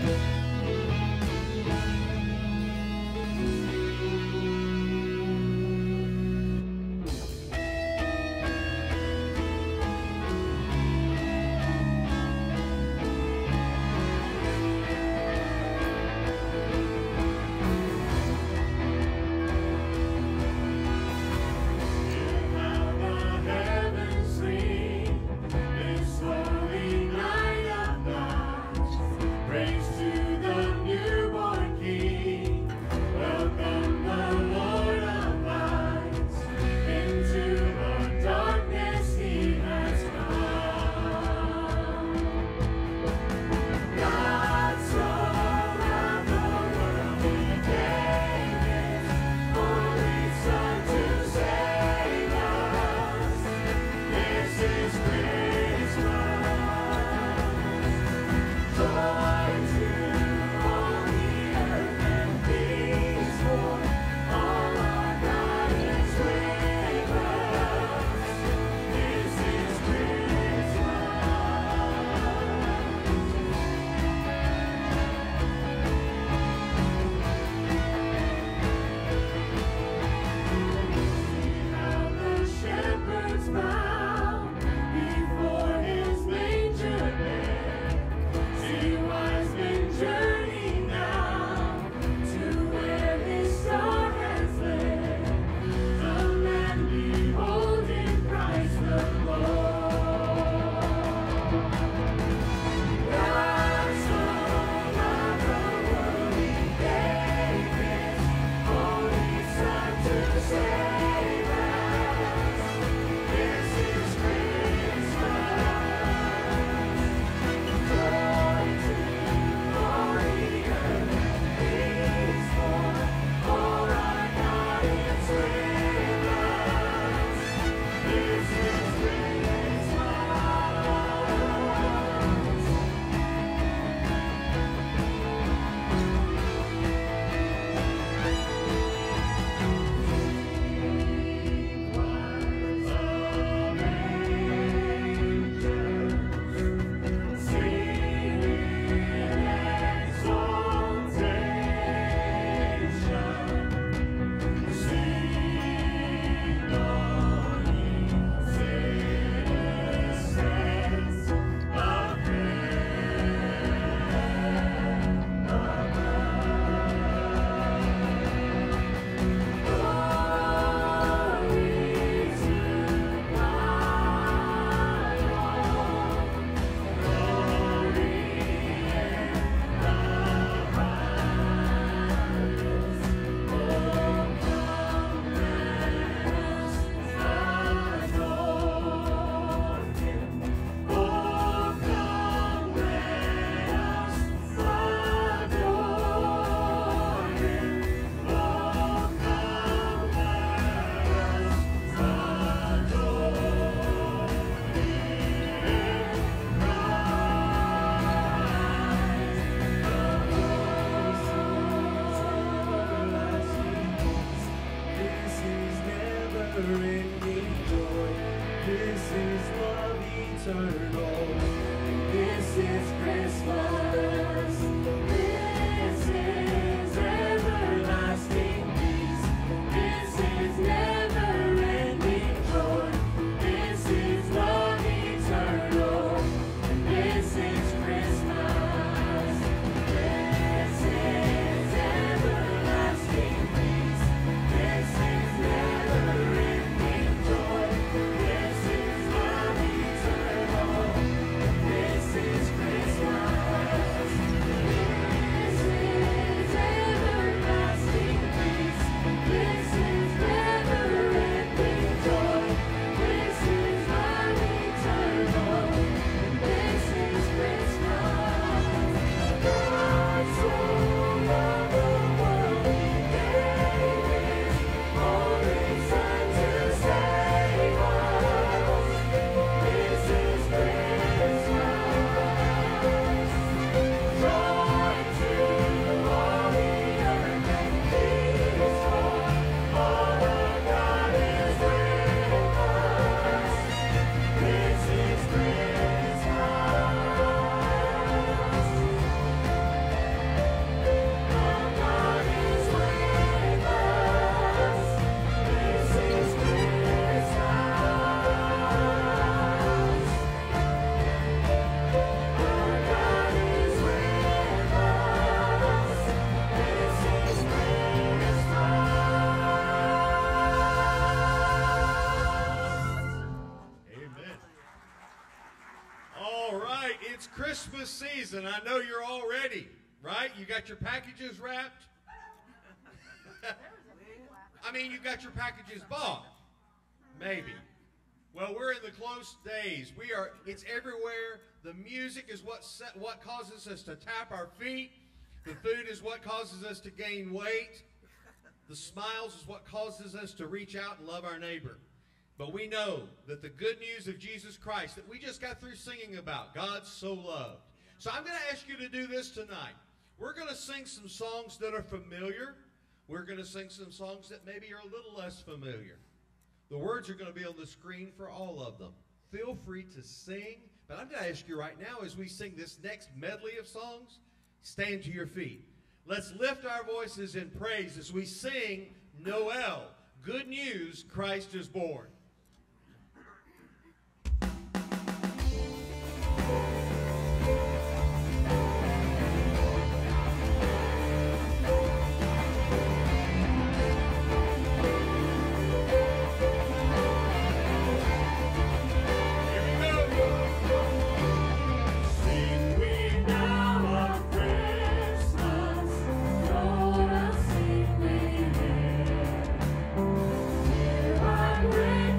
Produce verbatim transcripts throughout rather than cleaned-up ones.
Praise to Christmas season. I know you're all ready, right? You got your packages wrapped? I mean, you got your packages bought. Maybe. Well, we're in the close days. We are, it's everywhere. The music is what, set, what causes us to tap our feet. The food is what causes us to gain weight. The smiles is what causes us to reach out and love our neighbor. But we know that the good news of Jesus Christ that we just got through singing about, God so loved. So I'm going to ask you to do this tonight. We're going to sing some songs that are familiar. We're going to sing some songs that maybe are a little less familiar. The words are going to be on the screen for all of them. Feel free to sing. But I'm going to ask you right now as we sing this next medley of songs, stand to your feet. Let's lift our voices in praise as we sing Noel. Good news, Christ is born. Rain.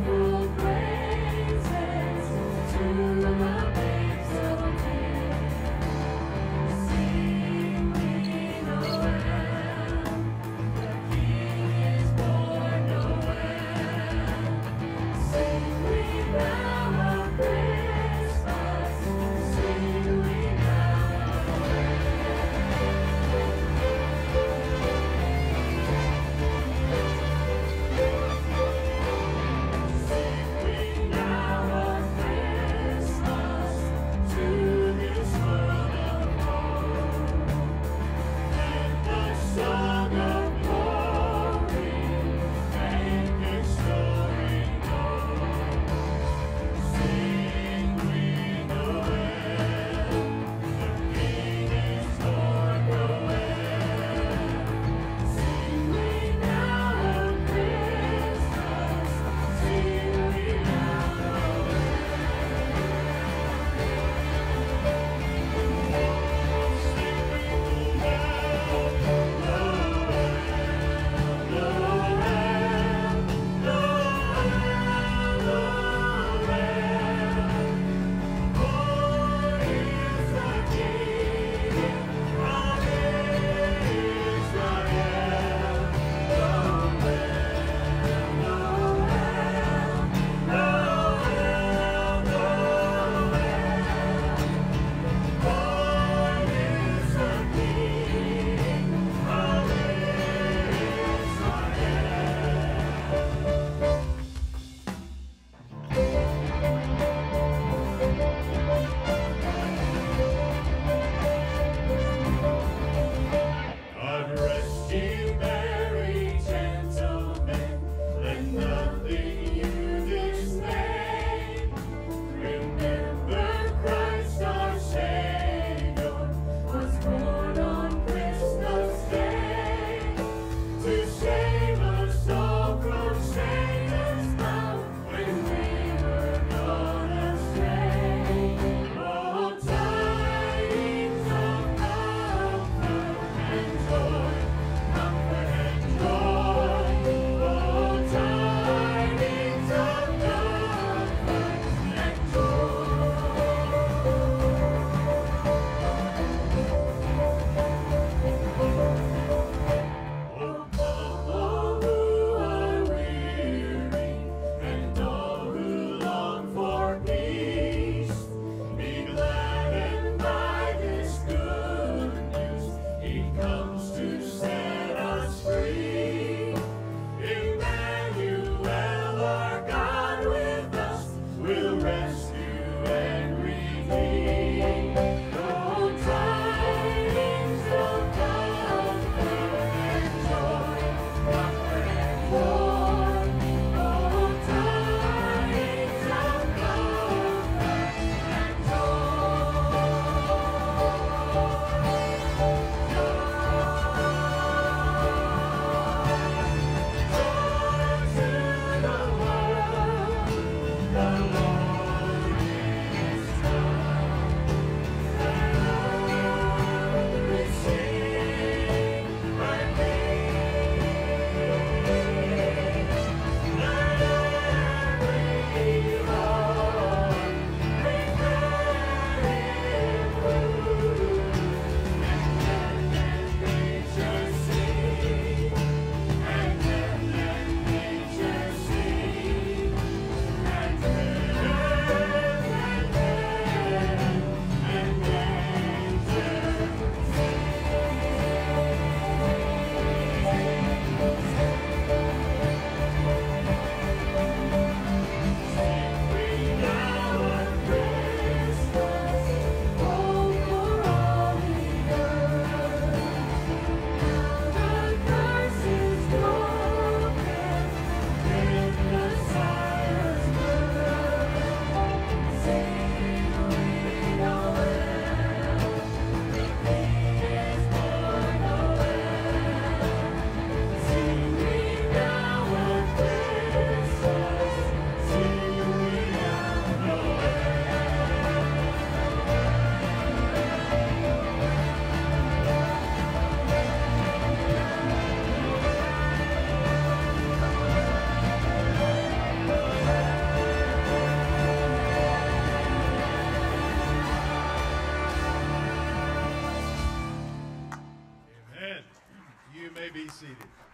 may be seated.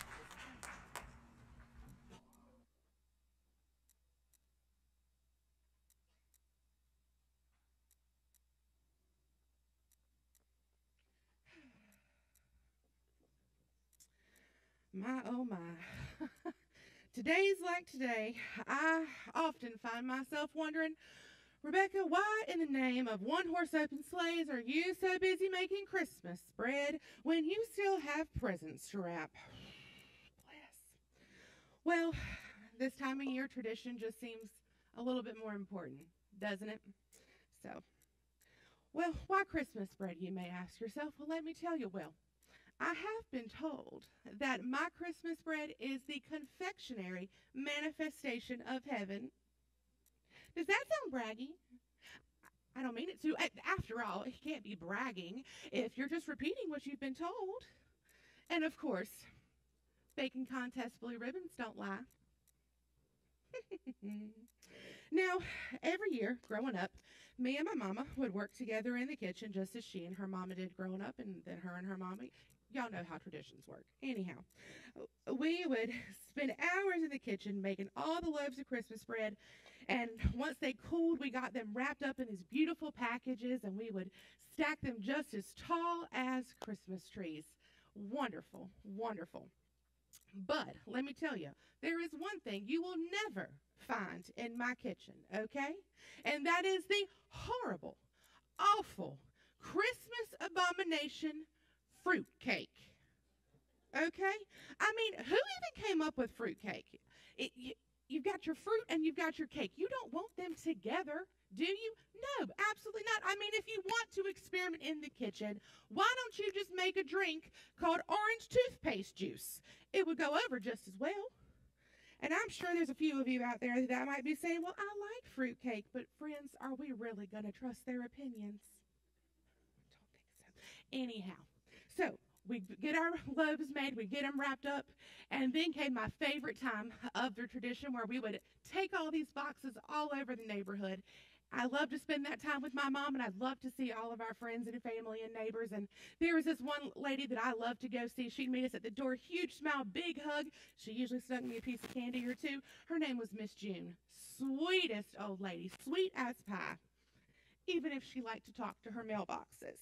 My, oh my. Today's like today. I often find myself wondering, Rebecca, why in the name of one-horse open sleighs are you so busy making Christmas bread when you still have presents to wrap? Bless. Well, this time of year tradition just seems a little bit more important, doesn't it? So, well, why Christmas bread, you may ask yourself? Well, let me tell you, well, I have been told that my Christmas bread is the confectionery manifestation of heaven. Does that sound braggy? I don't mean it to. After all, it can't be bragging if you're just repeating what you've been told. And of course, baking contest blue ribbons don't lie. Now, every year growing up, me and my mama would work together in the kitchen just as she and her mama did growing up, and then her and her mama. Y'all know how traditions work. Anyhow, we would spend hours in the kitchen making all the loaves of Christmas bread, and once they cooled, we got them wrapped up in these beautiful packages, and we would stack them just as tall as Christmas trees. Wonderful, wonderful. But let me tell you, there is one thing you will never find in my kitchen, okay? And that is the horrible, awful Christmas abomination fruitcake. Okay? I mean, who even came up with fruitcake? It, you, you've got your fruit and you've got your cake. You don't want them together, do you? No, absolutely not. I mean, if you want to experiment in the kitchen, why don't you just make a drink called orange toothpaste juice? It would go over just as well. And I'm sure there's a few of you out there that might be saying, well, I like fruitcake, but friends, are we really going to trust their opinions? I don't think so. Anyhow, so we get our loaves made, we get them wrapped up, and then came my favorite time of the tradition where we would take all these boxes all over the neighborhood. I love to spend that time with my mom, and I'd love to see all of our friends and family and neighbors. And there was this one lady that I love to go see. She'd meet us at the door, huge smile, big hug. She usually snuck me a piece of candy or two. Her name was Miss June. Sweetest old lady, sweet as pie, even if she liked to talk to her mailboxes.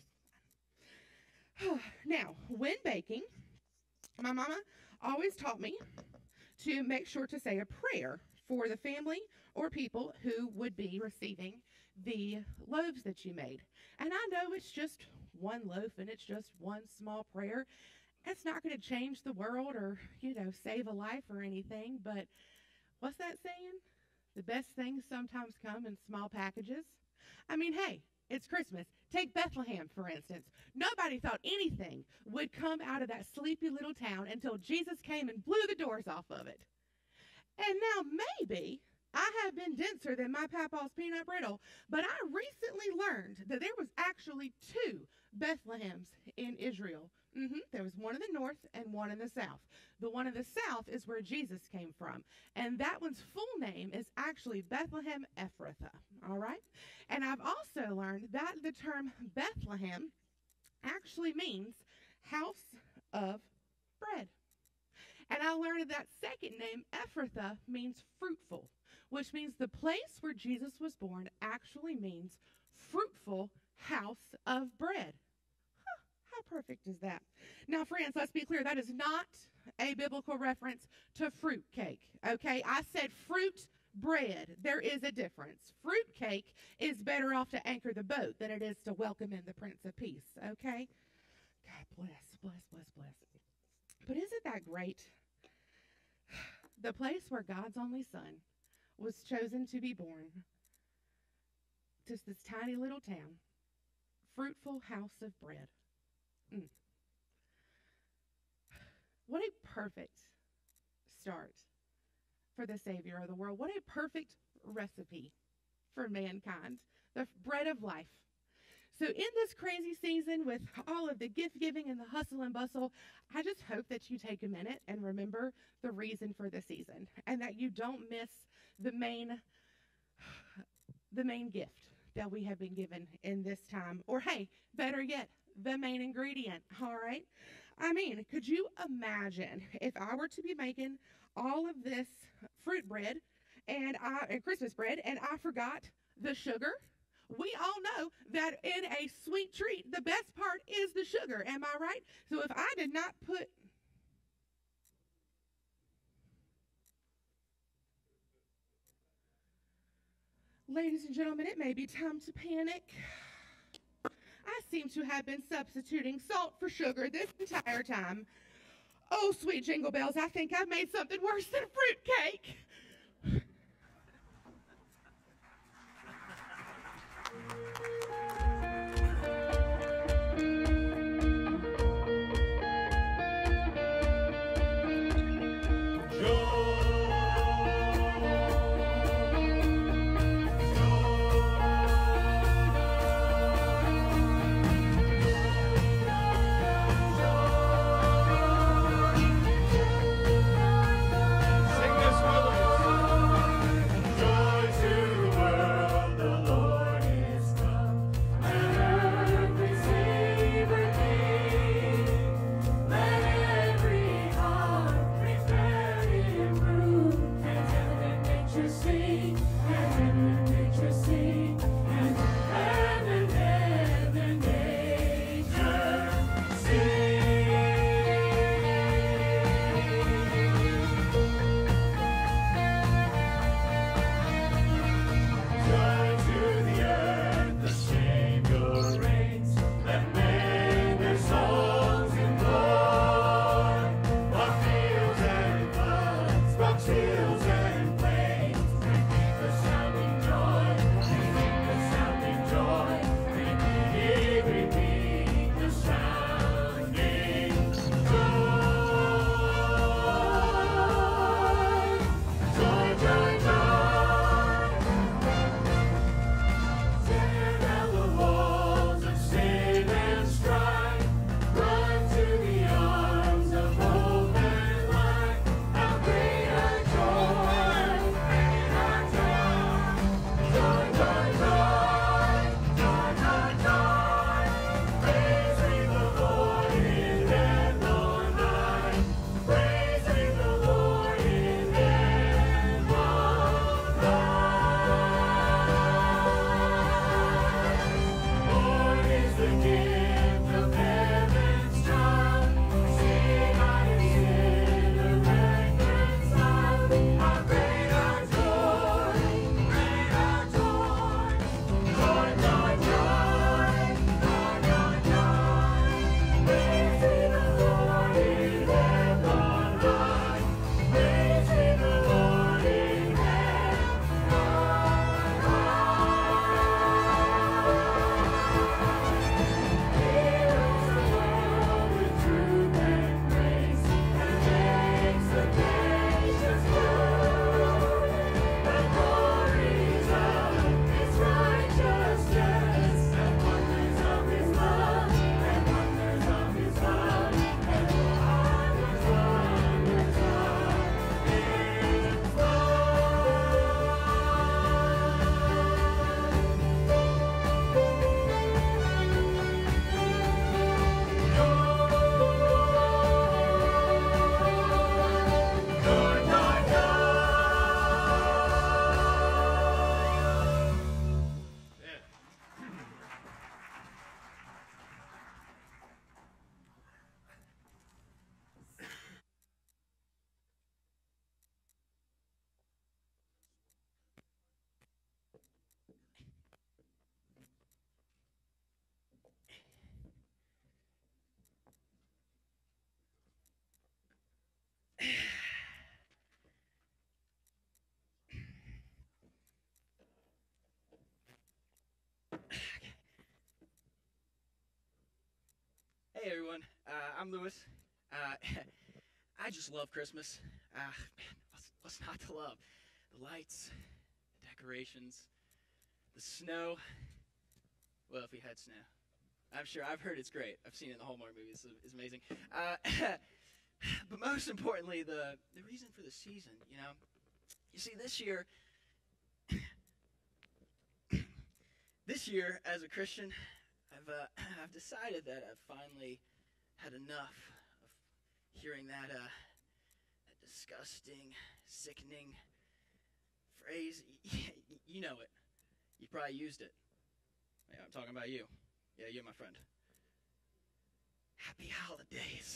Now, when baking, my mama always taught me to make sure to say a prayer for the family or people who would be receiving the loaves that you made. And I know it's just one loaf and it's just one small prayer. It's not going to change the world or, you know, save a life or anything, but what's that saying? The best things sometimes come in small packages. I mean, hey, it's Christmas. Take Bethlehem, for instance. Nobody thought anything would come out of that sleepy little town until Jesus came and blew the doors off of it. And now maybe I have been denser than my papa's peanut brittle, but I recently learned that there was actually two Bethlehems in Israel. Mm-hmm. There was one in the north and one in the south. The one in the south is where Jesus came from, and that one's full name is actually Bethlehem Ephrathah, all right? And I've also learned that the term Bethlehem actually means house of bread. And I learned that second name, Ephrathah, means fruitful, which means the place where Jesus was born actually means fruitful house of bread. Huh, how perfect is that? Now, friends, let's be clear. That is not a biblical reference to fruit cake, okay? I said fruit bread. There is a difference. Fruit cake is better off to anchor the boat than it is to welcome in the Prince of Peace, okay? God bless, bless, bless, bless. But isn't that great? The place where God's only Son was chosen to be born, just this tiny little town, fruitful house of bread. Mm. What a perfect start for the Savior of the world. What a perfect recipe for mankind, the bread of life. So in this crazy season with all of the gift giving and the hustle and bustle, I just hope that you take a minute and remember the reason for the season and that you don't miss the main, the main gift that we have been given in this time. Or hey, better yet, the main ingredient, all right? I mean, could you imagine if I were to be making all of this fruit bread and I and Christmas bread and I forgot the sugar? We all know that in a sweet treat, the best part is the sugar. Am I right? So if I did not put Ladies and gentlemen, it may be time to panic. I seem to have been substituting salt for sugar this entire time. Oh, sweet jingle bells, I think I've made something worse than fruit cake. Hey everyone, uh, I'm Lewis. Uh, I just love Christmas. Uh, man, what's, what's not to love? The lights, the decorations, the snow. Well, if we had snow. I'm sure, I've heard it's great. I've seen it in the Hallmark movies. It's, it's amazing. Uh, but most importantly, the, the reason for the season, you know. You see, this year, this year, as a Christian, I've uh, I've decided that I've finally had enough hearing that, uh, that disgusting, sickening phrase. You know it. You probably used it. Yeah, I'm talking about you. Yeah, you're my friend. Happy holidays.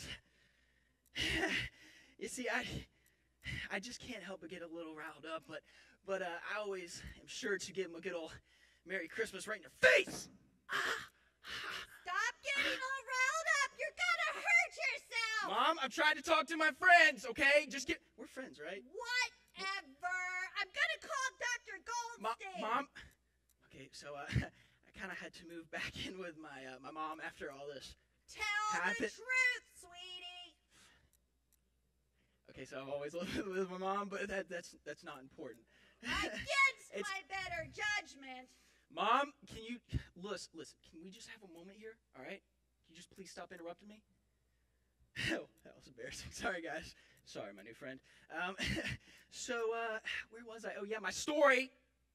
You see, I I just can't help but get a little riled up, but but uh, I always am sure to give them a good old Merry Christmas right in their face. Stop getting all riled up. You're gonna hurt yourself. Mom, I'm trying to talk to my friends, okay? Just get... We're friends, right? Whatever. I'm gonna call Doctor Goldstein. Mom? Okay, so uh, I kind of had to move back in with my uh, my mom after all this. Tell Happen- the truth, sweetie. Okay, so I've always lived with my mom, but that that's that's not important. Against my better judgment. Mom, can you listen? Listen, can we just have a moment here? All right? Can you just please stop interrupting me? Oh, that was embarrassing. Sorry, guys. Sorry, my new friend. Um, so uh, where was I? Oh yeah, my story.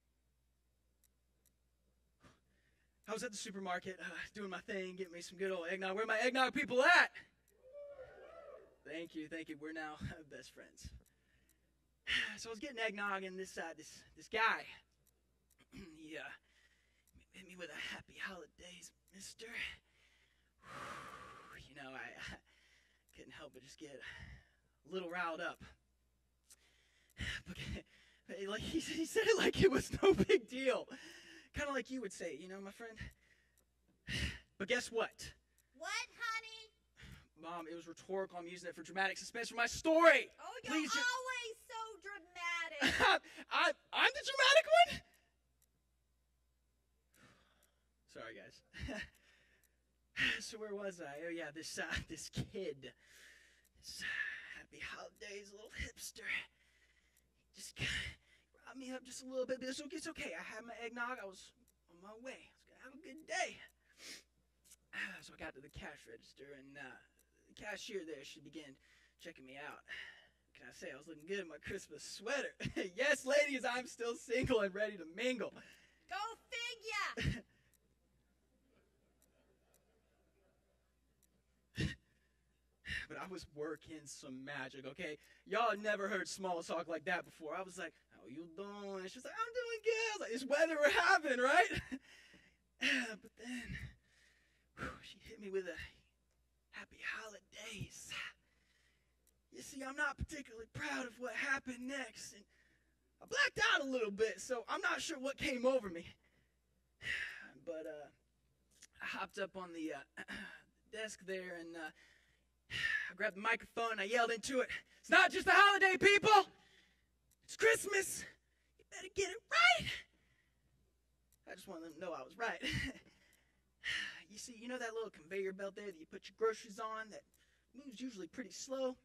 I was at the supermarket uh, doing my thing, getting me some good old eggnog. Where are my eggnog people at? Thank you, thank you. We're now best friends. So I was getting eggnog, and this uh, this this guy, he uh, hit me with a happy holidays, mister. You know, I, I couldn't help but just get a little riled up. But, like he, he said it like it was no big deal. Kind of like you would say, you know, my friend. But guess what? What, honey? Mom, it was rhetorical. I'm using it for dramatic suspense for my story. Oh, you're Please just... always so dramatic. I, I'm the dramatic one? Sorry, guys. So where was I? Oh, yeah, this uh, this kid. This uh, happy holidays, little hipster. Just riled me up just a little bit, but it's okay. It's okay. I had my eggnog. I was on my way. I was going to have a good day. So I got to the cash register, and uh, the cashier there, she began checking me out. What can I say? I was looking good in my Christmas sweater. Yes, ladies, I'm still single and ready to mingle. Go figure. But I was working some magic, okay? Y'all never heard small talk like that before. I was like, how you doing? She's like, I'm doing good. I was like, it's weather we're having, right? But then, whew, she hit me with a happy holidays. You see, I'm not particularly proud of what happened next, and I blacked out a little bit, so I'm not sure what came over me. But uh, I hopped up on the uh, desk there, and uh, I grabbed the microphone and I yelled into it. It's not just a holiday, people. It's Christmas. You better get it right. I just wanted them to know I was right. You see, you know that little conveyor belt there that you put your groceries on that moves usually pretty slow?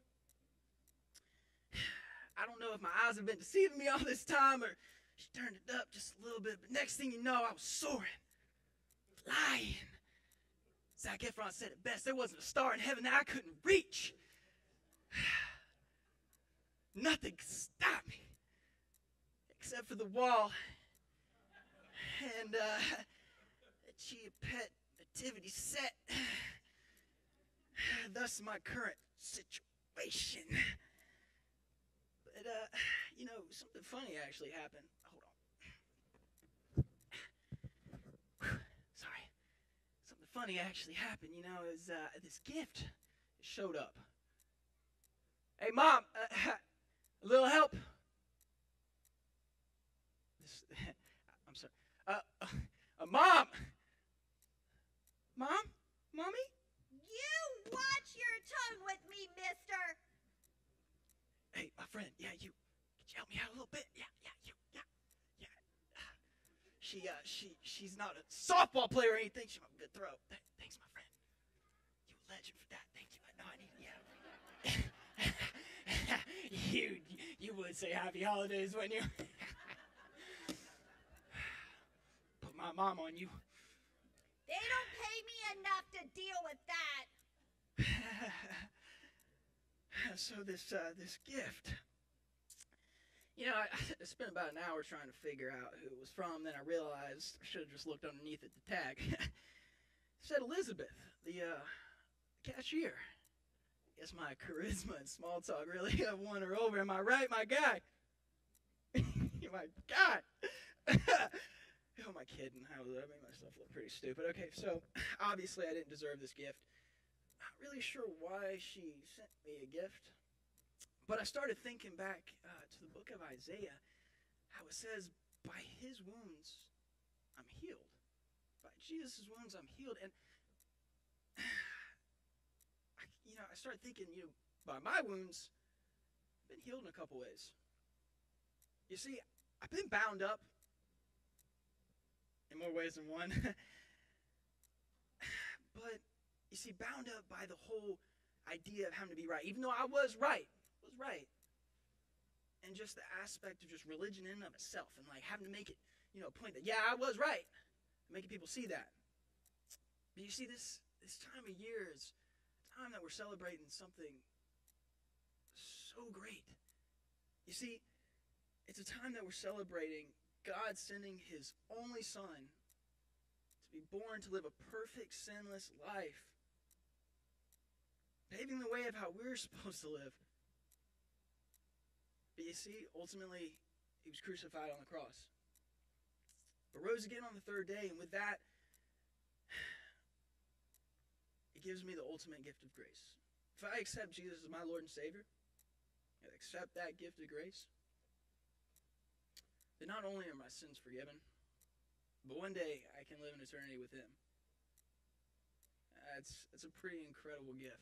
I don't know if my eyes have been deceiving me all this time or she turned it up just a little bit, but next thing you know, I was soaring, flying. Zac Efron said it best. There wasn't a star in heaven that I couldn't reach. Nothing could stop me except for the wall and uh, a Chia Pet nativity set. Thus my current situation. But, uh, you know, something funny actually happened. Hold on. Sorry. Something funny actually happened, you know, is uh, this gift showed up. Hey, Mom, uh, a little help? This, I'm sorry. Uh, uh, uh, Mom! Mom? Mommy? You watch your tongue with me, mister. Hey, my friend, yeah, you, could you help me out a little bit? Yeah, yeah, you, yeah, yeah. She, uh, she, she's not a softball player or anything. She's a good throw. Th- thanks, my friend. You a legend for that. Thank you. No, I need, yeah. you, you would say happy holidays, wouldn't you? Put my mom on you. They don't pay me enough to deal with that. So this uh, this gift, you know, I, I spent about an hour trying to figure out who it was from. Then I realized I should have just looked underneath at the tag. It said Elizabeth, the uh, cashier. guess my charisma and small talk really have won her over. Am I right, my guy? My God. Who am I kidding? I made myself look pretty stupid. Okay, so obviously I didn't deserve this gift. Not really sure why she sent me a gift. But I started thinking back uh, to the book of Isaiah, how it says, by his wounds, I'm healed. By Jesus' wounds, I'm healed. And, I, you know, I started thinking, you know, by my wounds, I've been healed in a couple ways. You see, I've been bound up in more ways than one. But, you see, bound up by the whole idea of having to be right. Even though I was right. was right. And just the aspect of just religion in and of itself. And like having to make it, you know, a point that, yeah, I was right. Making people see that. But you see, this, this time of year is a time that we're celebrating something so great. You see, it's a time that we're celebrating God sending his only son to be born to live a perfect, sinless life. Paving the way of how we're supposed to live. But you see, ultimately, he was crucified on the cross. But rose again on the third day, and with that, it gives me the ultimate gift of grace. If I accept Jesus as my Lord and Savior, and accept that gift of grace, then not only are my sins forgiven, but one day I can live in eternity with him. That's, that's a pretty incredible gift.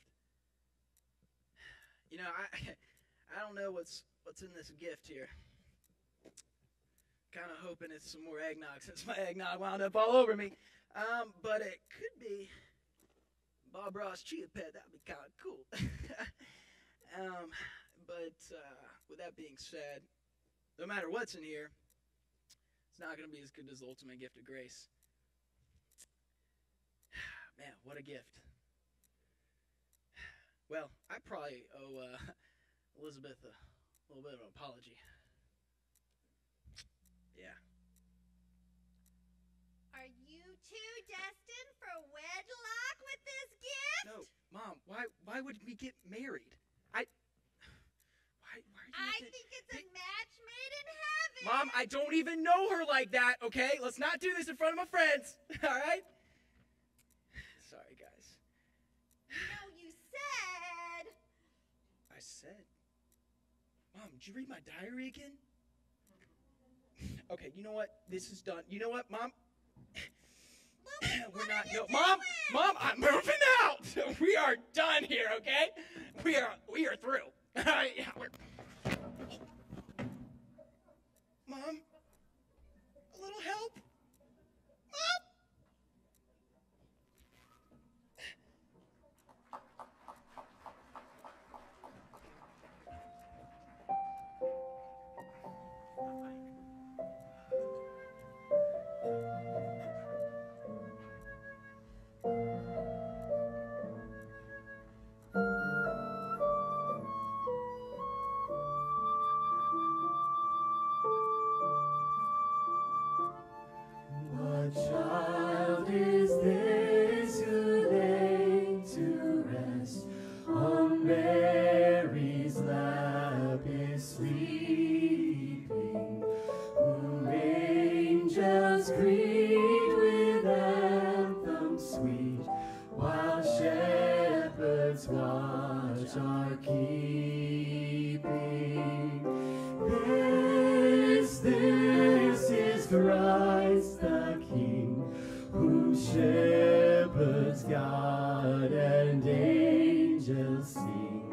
You know, I I don't know what's what's in this gift here. Kind of hoping it's some more eggnog since my eggnog wound up all over me. Um, but it could be Bob Ross Chia Pet. That would be kind of cool. um, but uh, with that being said, no matter what's in here, it's not going to be as good as the ultimate gift of grace. Man, what a gift. Well, I probably owe uh, Elizabeth a little bit of an apology. Yeah. Are you two destined for wedlock with this gift? No, Mom, why why would we get married? I... Why, why do you I have to, think it's a Hey, match made in heaven. Mom, I don't even know her like that, okay? Let's not do this in front of my friends, all right? Sorry, guys. No, you said. I said... Mom, did you read my diary again? Okay, you know what? This is done. You know what, Mom? Louis, We're what not... are you No, Mom! doing? Mom, I'm moving out! We are done here, okay? We are we are through. All right, yeah, we're... Mom? A little help? Mom? What child is this who lay to rest on Mary's lap is sleeping, whom angels greet with anthems sweet, while shepherds watch are keeping? This, this is Christ the King, whom shepherds guard and angels sing.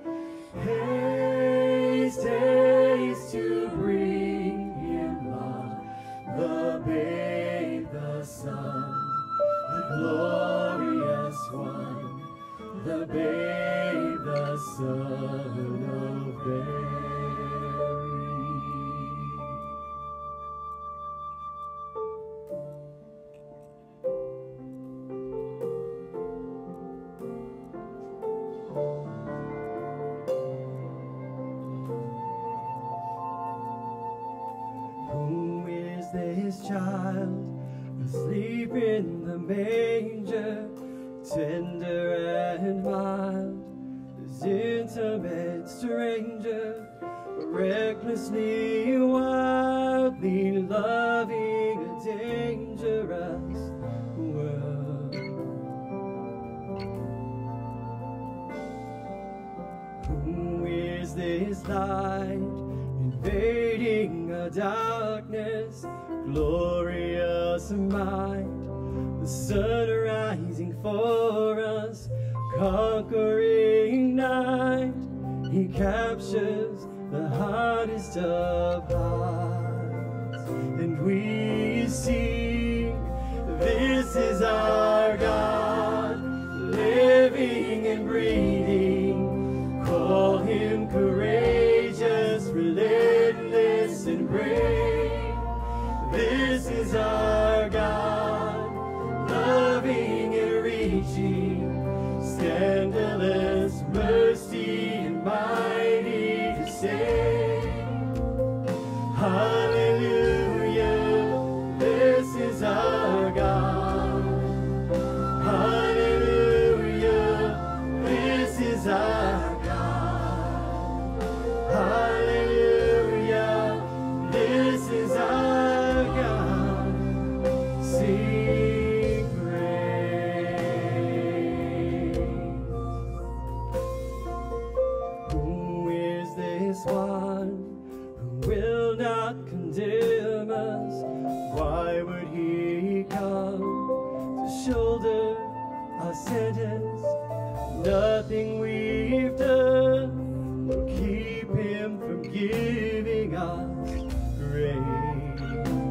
Haste, haste to bring him love, the babe, the Son, the glorious one, the babe, the Son of Mary. Who is this child asleep in the manger, tender and mild, intimate stranger, recklessly, wildly loving a dangerous world. Who is this light invading a darkness, glorious might, the sun rising for us, conquering night? He captures the hardest of hearts, and we sing, this is our God, living and breathing. Call him courageous, relentless and brave. This is our God, loving and reaching, scandalous mercy and mighty to save. Hallelujah, this is our God. Hallelujah, this is our God. Hallelujah, this is our God. Sing praise. Who is this one who will not condemn us? Why would he come to shoulder our sentence? Nothing we've done will keep him from giving us grace.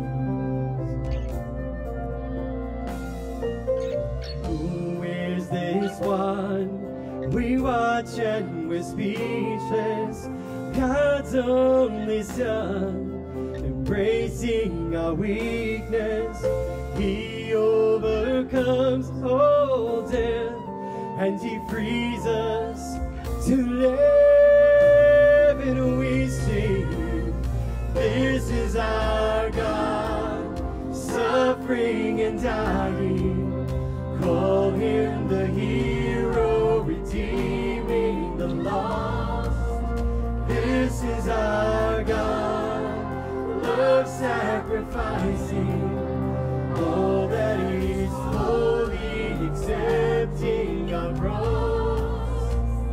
Who is this one? We watch and we're speechless. God's only Son, embracing our weakness. He overcomes all death, and he frees us to live. And we sing, this is our God, suffering and dying. Call him the hero, redeeming the lost. This is our God, love sacrificing, all that is holy, accepting our cross.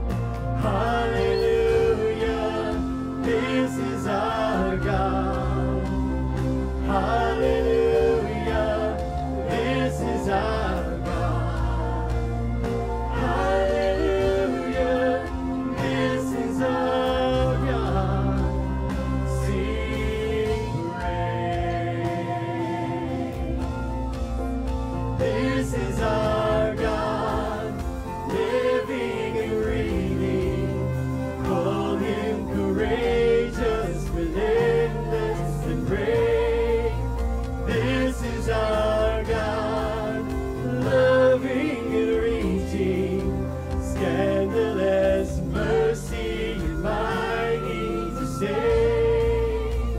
Hallelujah, this is our God. Hallelujah, this is our God. Hallelujah, this is our God. Sing praise. This is our God, living and reigning. Call him courageous, relentless and brave. This is our God, loving and reaching, scandalous mercy and mighty to save.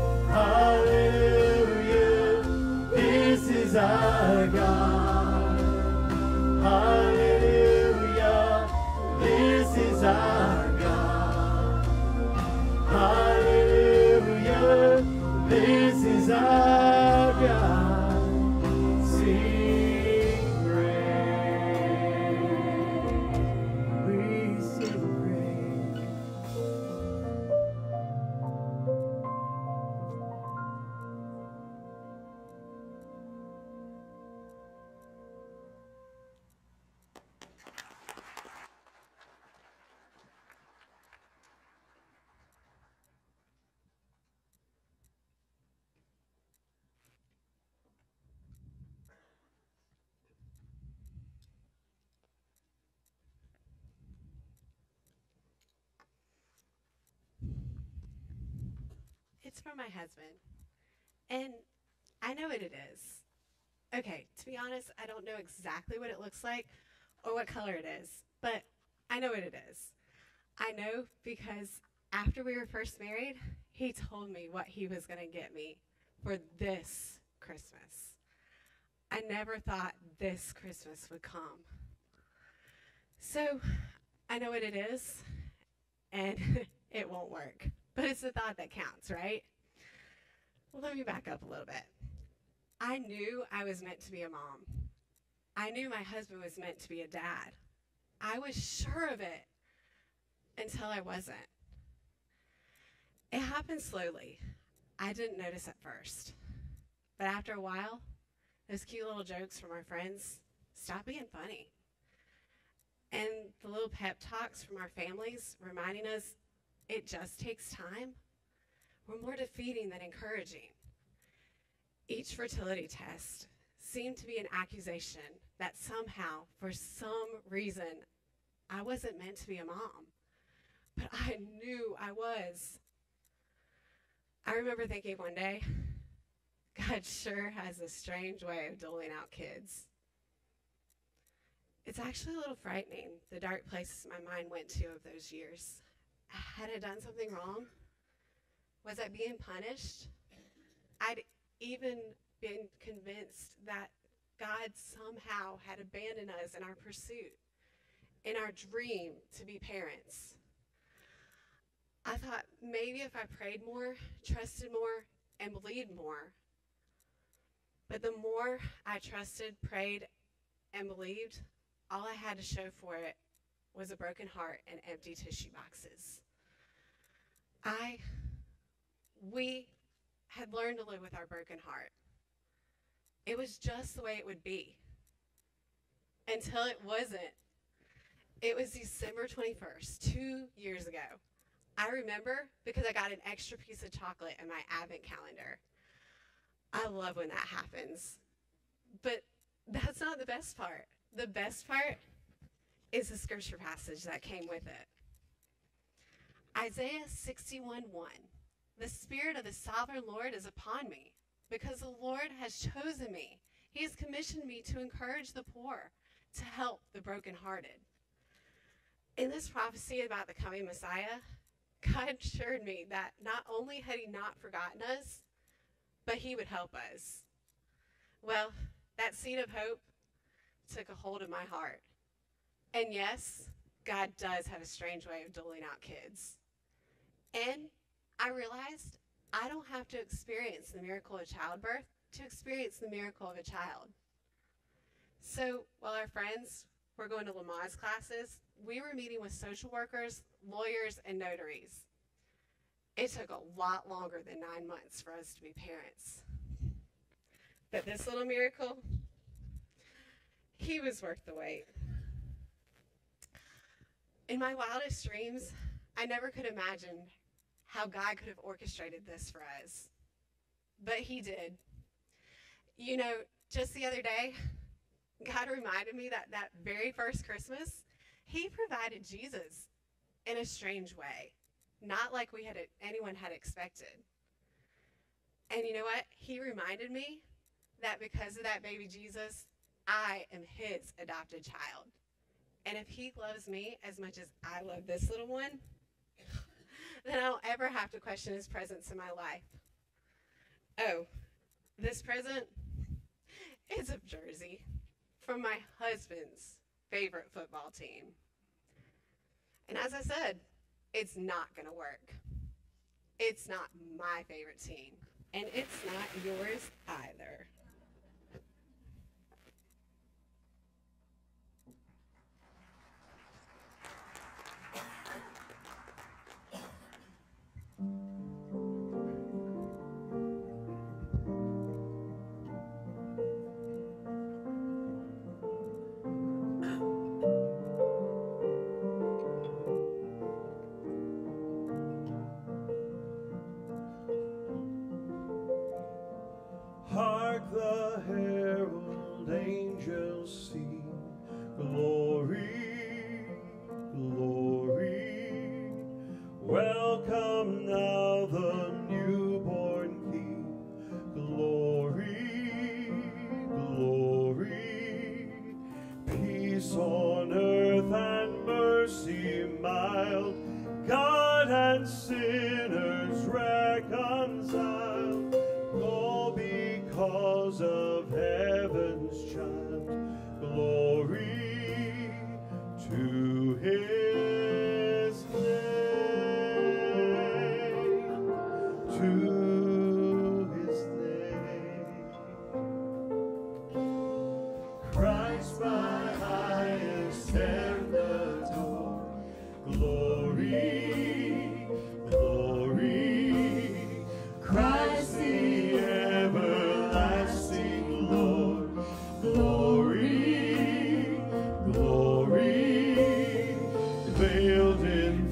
Hallelujah, this is our God. Hallelujah, this is our God. Hallelujah, this is our God. Sing praise. We sing praise. It's for my husband. And I know what it is. Okay, to be honest, I don't know exactly what it looks like or what color it is, but I know what it is. I know because after we were first married, he told me what he was going to get me for this Christmas. I never thought this Christmas would come. So I know what it is, and it won't work. But it's the thought that counts, right? Well, let me back up a little bit. I knew I was meant to be a mom. I knew my husband was meant to be a dad. I was sure of it until I wasn't. It happened slowly. I didn't notice at first. But after a while, those cute little jokes from our friends stopped being funny. And the little pep talks from our families reminding us it just takes time were more defeating than encouraging. Each fertility test seemed to be an accusation that somehow, for some reason, I wasn't meant to be a mom. But I knew I was. I remember thinking one day, God sure has a strange way of doling out kids. It's actually a little frightening, the dark places my mind went to of those years. Had I done something wrong? Was I being punished? I'd even been convinced that God somehow had abandoned us in our pursuit, in our dream to be parents. I thought maybe if I prayed more, trusted more, and believed more. But the more I trusted, prayed, and believed, all I had to show for it was a broken heart and empty tissue boxes. I, we had learned to live with our broken heart. It was just the way it would be. Until it wasn't. It was December twenty-first, two years ago. I remember because I got an extra piece of chocolate in my advent calendar. I love when that happens. But that's not the best part. The best part is the scripture passage that came with it. Isaiah sixty-one one. The Spirit of the Sovereign Lord is upon me, because the Lord has chosen me. He has commissioned me to encourage the poor, to help the brokenhearted. In this prophecy about the coming Messiah, God assured me that not only had he not forgotten us, but he would help us. Well, that seed of hope took a hold of my heart. And yes, God does have a strange way of doling out kids. And I realized I don't have to experience the miracle of childbirth to experience the miracle of a child. So while our friends were going to Lamaze classes, we were meeting with social workers, lawyers, and notaries. It took a lot longer than nine months for us to be parents. But this little miracle, he was worth the wait. In my wildest dreams, I never could imagine how God could have orchestrated this for us. But he did. You know, just the other day, God reminded me that that very first Christmas, he provided Jesus in a strange way, not like we had anyone had expected. And you know what? He reminded me that because of that baby Jesus, I am his adopted child. And if he loves me as much as I love this little one, then I don't ever have to question his presence in my life. Oh, this present is a jersey from my husband's favorite football team. And as I said, it's not going to work. It's not my favorite team, and it's not yours either. Hark, the herald angels sing, glory, glory. Welcome now the newborn King, glory, glory. Peace on earth and mercy mild, God and sinners reconciled. All because of heaven's child, glory to him.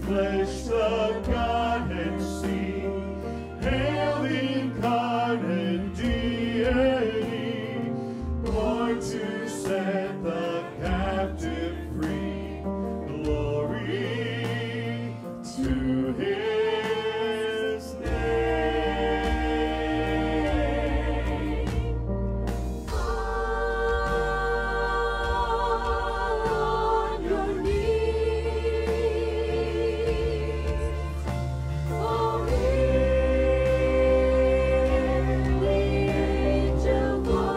flesh the Godhead see, hail incarnate deity, born to set the captive free. Glory to his name. Fall on your knees. Oh, hear the angel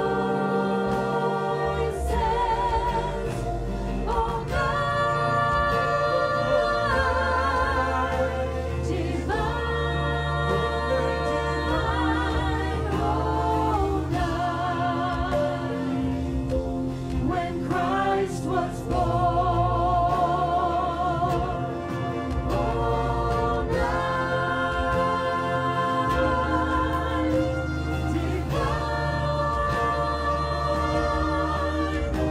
voices. Oh, God, divine, oh, God. When Christ was born, oh, night, divine, oh,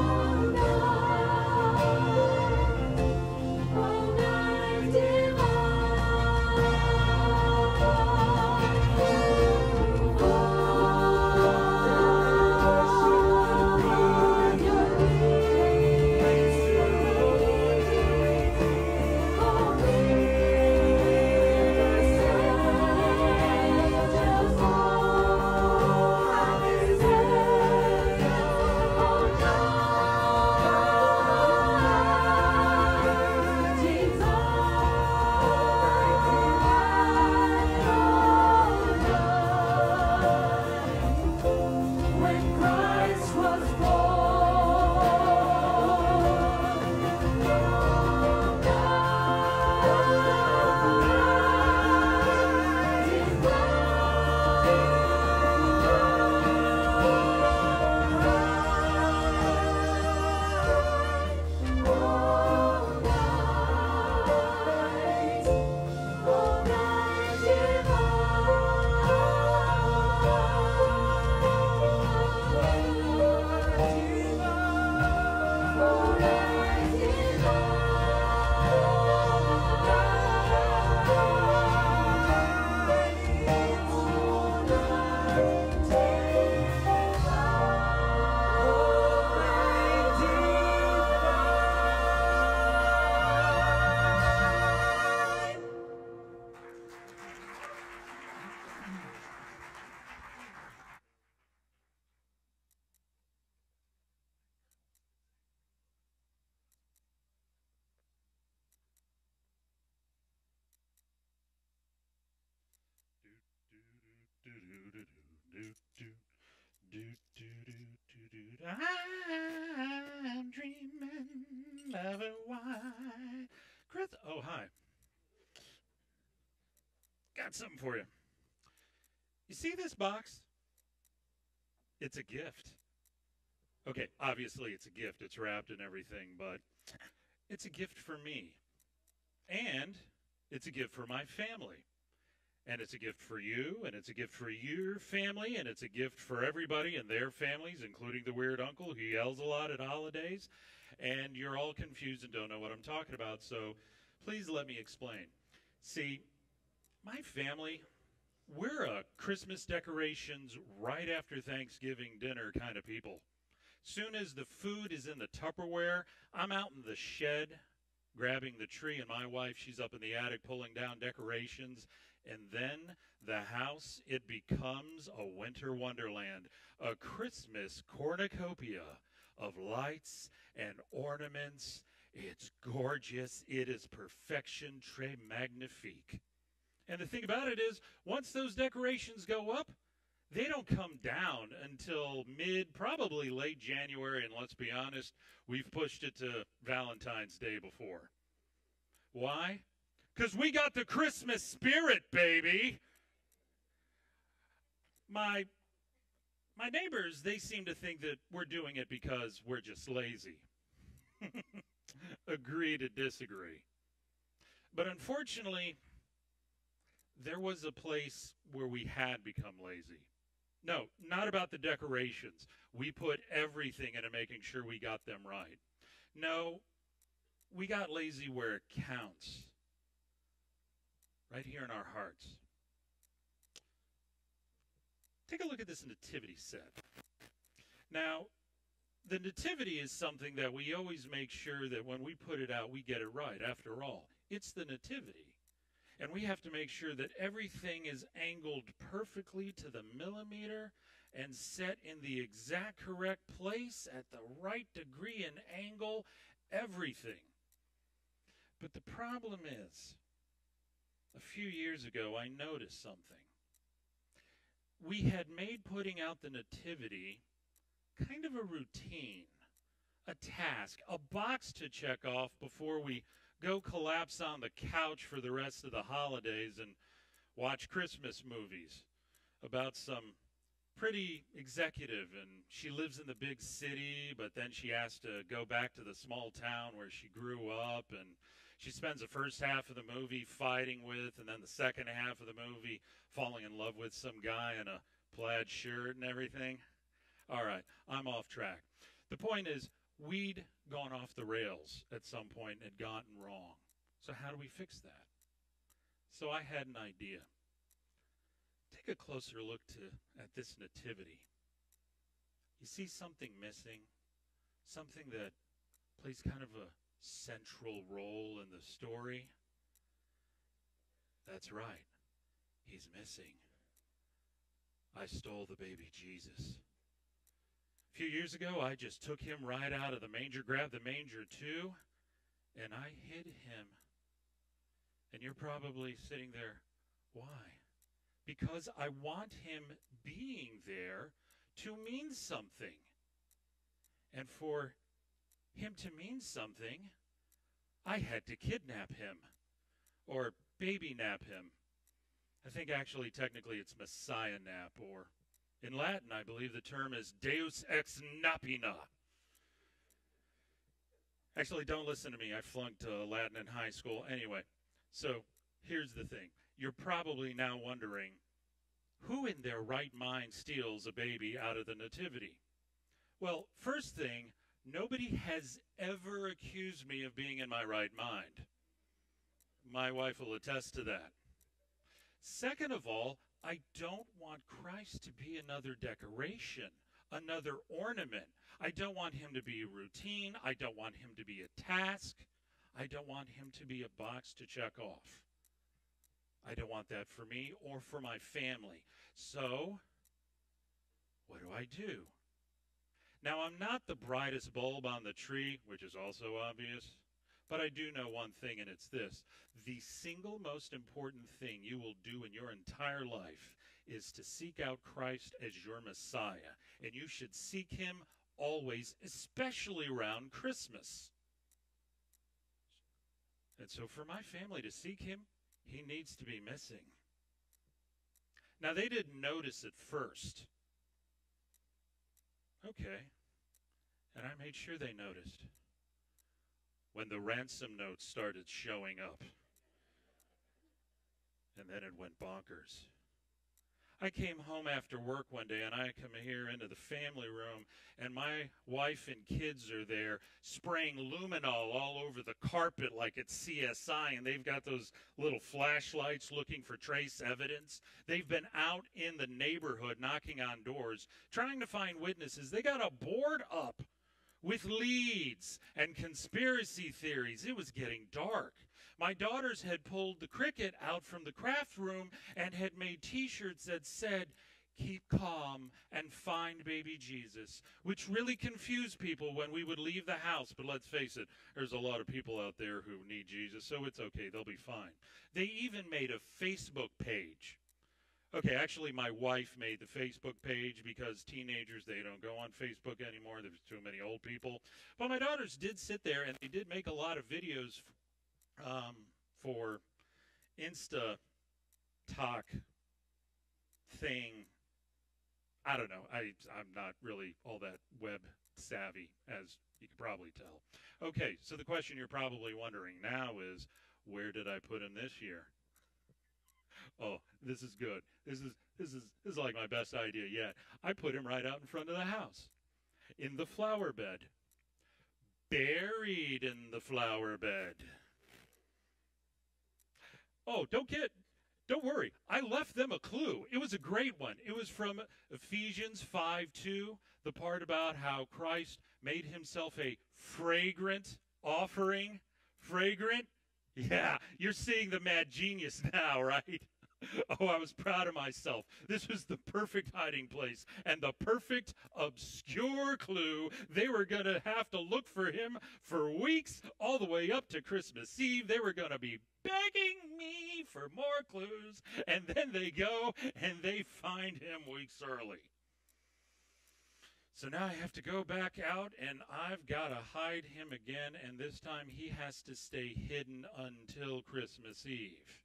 night, oh, night, When Christ was I'm dreaming of a white Chris. Oh, hi. Got something for you. You see this box? It's a gift. Okay, obviously it's a gift. It's wrapped and everything, but it's a gift for me. And it's a gift for my family. And it's a gift for you, and it's a gift for your family, and it's a gift for everybody and their families, including the weird uncle who yells a lot at holidays. And you're all confused and don't know what I'm talking about, so please let me explain. See, my family, we're a Christmas decorations right after Thanksgiving dinner kind of people. Soon as the food is in the Tupperware, I'm out in the shed grabbing the tree, and my wife, she's up in the attic pulling down decorations. And then the house, it becomes a winter wonderland, a Christmas cornucopia of lights and ornaments. It's gorgeous. It is perfection très magnifique. And the thing about it is, once those decorations go up, they don't come down until mid, probably late January, and let's be honest, we've pushed it to Valentine's Day before. Why? Because we got the Christmas spirit, baby. My, my neighbors, they seem to think that we're doing it because we're just lazy. Agree to disagree. But unfortunately, there was a place where we had become lazy. No, not about the decorations. We put everything into making sure we got them right. No, we got lazy where it counts. right here in our hearts. Take a look at this nativity set. Now, the nativity is something that we always make sure that when we put it out, we get it right. After all, it's the nativity. And we have to make sure that everything is angled perfectly to the millimeter and set in the exact correct place at the right degree and angle, everything. But the problem is, a few years ago, I noticed something. We had made putting out the nativity kind of a routine, a task, a box to check off before we go collapse on the couch for the rest of the holidays and watch Christmas movies about some pretty executive, and she lives in the big city, but then she has to go back to the small town where she grew up, and she spends the first half of the movie fighting with, and then the second half of the movie falling in love with some guy in a plaid shirt and everything. All right, I'm off track. The point is, we'd gone off the rails at some point and had gotten wrong. So how do we fix that? So I had an idea. Take a closer look to at this nativity. You see something missing? Something that plays kind of a central role in the story? That's right. He's missing. I stole the baby Jesus. A few years ago, I just took him right out of the manger, grabbed the manger too, and I hid him. And you're probably sitting there, why? Because I want him being there to mean something. And for him to mean something, I had to kidnap him, or baby nap him. I think actually technically it's Messiah nap, or in Latin I believe the term is Deus ex napina. Actually, don't listen to me. I flunked uh, Latin in high school. Anyway, so here's the thing. You're probably now wondering, who in their right mind steals a baby out of the nativity? Well, first thing, nobody has ever accused me of being in my right mind. My wife will attest to that. Second of all, I don't want Christ to be another decoration, another ornament. I don't want him to be a routine. I don't want him to be a task. I don't want him to be a box to check off. I don't want that for me or for my family. So, what do I do? Now, I'm not the brightest bulb on the tree, which is also obvious, but I do know one thing, and it's this. The single most important thing you will do in your entire life is to seek out Christ as your Messiah, and you should seek him always, especially around Christmas. And so for my family to seek him, he needs to be missing. Now, they didn't notice at first. Okay. And I made sure they noticed when the ransom notes started showing up. And then it went bonkers. I came home after work one day, and I come here into the family room, and my wife and kids are there spraying luminol all over the carpet like it's C S I, and they've got those little flashlights looking for trace evidence. They've been out in the neighborhood knocking on doors, trying to find witnesses. They got a board up with leads and conspiracy theories. It was getting dark. My daughters had pulled the cricket out from the craft room and had made T-shirts that said, "Keep calm and find baby Jesus," which really confused people when we would leave the house. But let's face it, there's a lot of people out there who need Jesus, so it's okay. They'll be fine. They even made a Facebook page. Okay, actually, my wife made the Facebook page because teenagers, they don't go on Facebook anymore. There's too many old people. But my daughters did sit there, and they did make a lot of videos um, for Insta talk thing. I don't know. I, I'm not really all that web savvy, as you can probably tell. Okay, so the question you're probably wondering now is, where did I put him this year? Oh, this is good. This is this is this is like my best idea yet. I put him right out in front of the house, in the flower bed, buried in the flower bed. Oh, don't get, don't worry. I left them a clue. It was a great one. It was from Ephesians five two, the part about how Christ made himself a fragrant offering. Fragrant? Yeah, you're seeing the mad genius now, right? Oh, I was proud of myself. This was the perfect hiding place and the perfect obscure clue. They were going to have to look for him for weeks, all the way up to Christmas Eve. They were going to be begging me for more clues, and then they go and they find him weeks early. So now I have to go back out, and I've got to hide him again, and this time he has to stay hidden until Christmas Eve.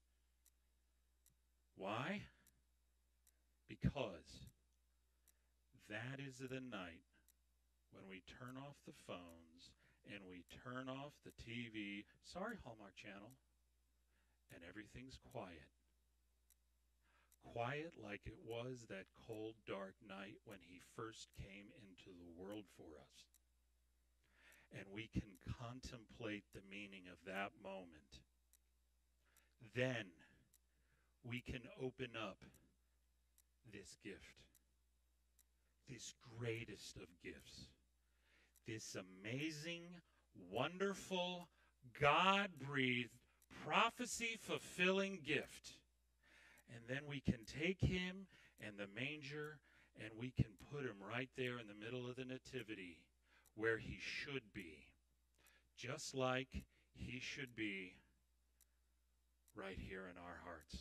Why? Because that is the night when we turn off the phones and we turn off the T V, sorry Hallmark Channel, and everything's quiet. Quiet like it was that cold, dark night when he first came into the world for us. And we can contemplate the meaning of that moment. Then we can open up this gift, this greatest of gifts, this amazing, wonderful, God-breathed, prophecy-fulfilling gift. And then we can take him and the manger and we can put him right there in the middle of the nativity where he should be, just like he should be right here in our hearts.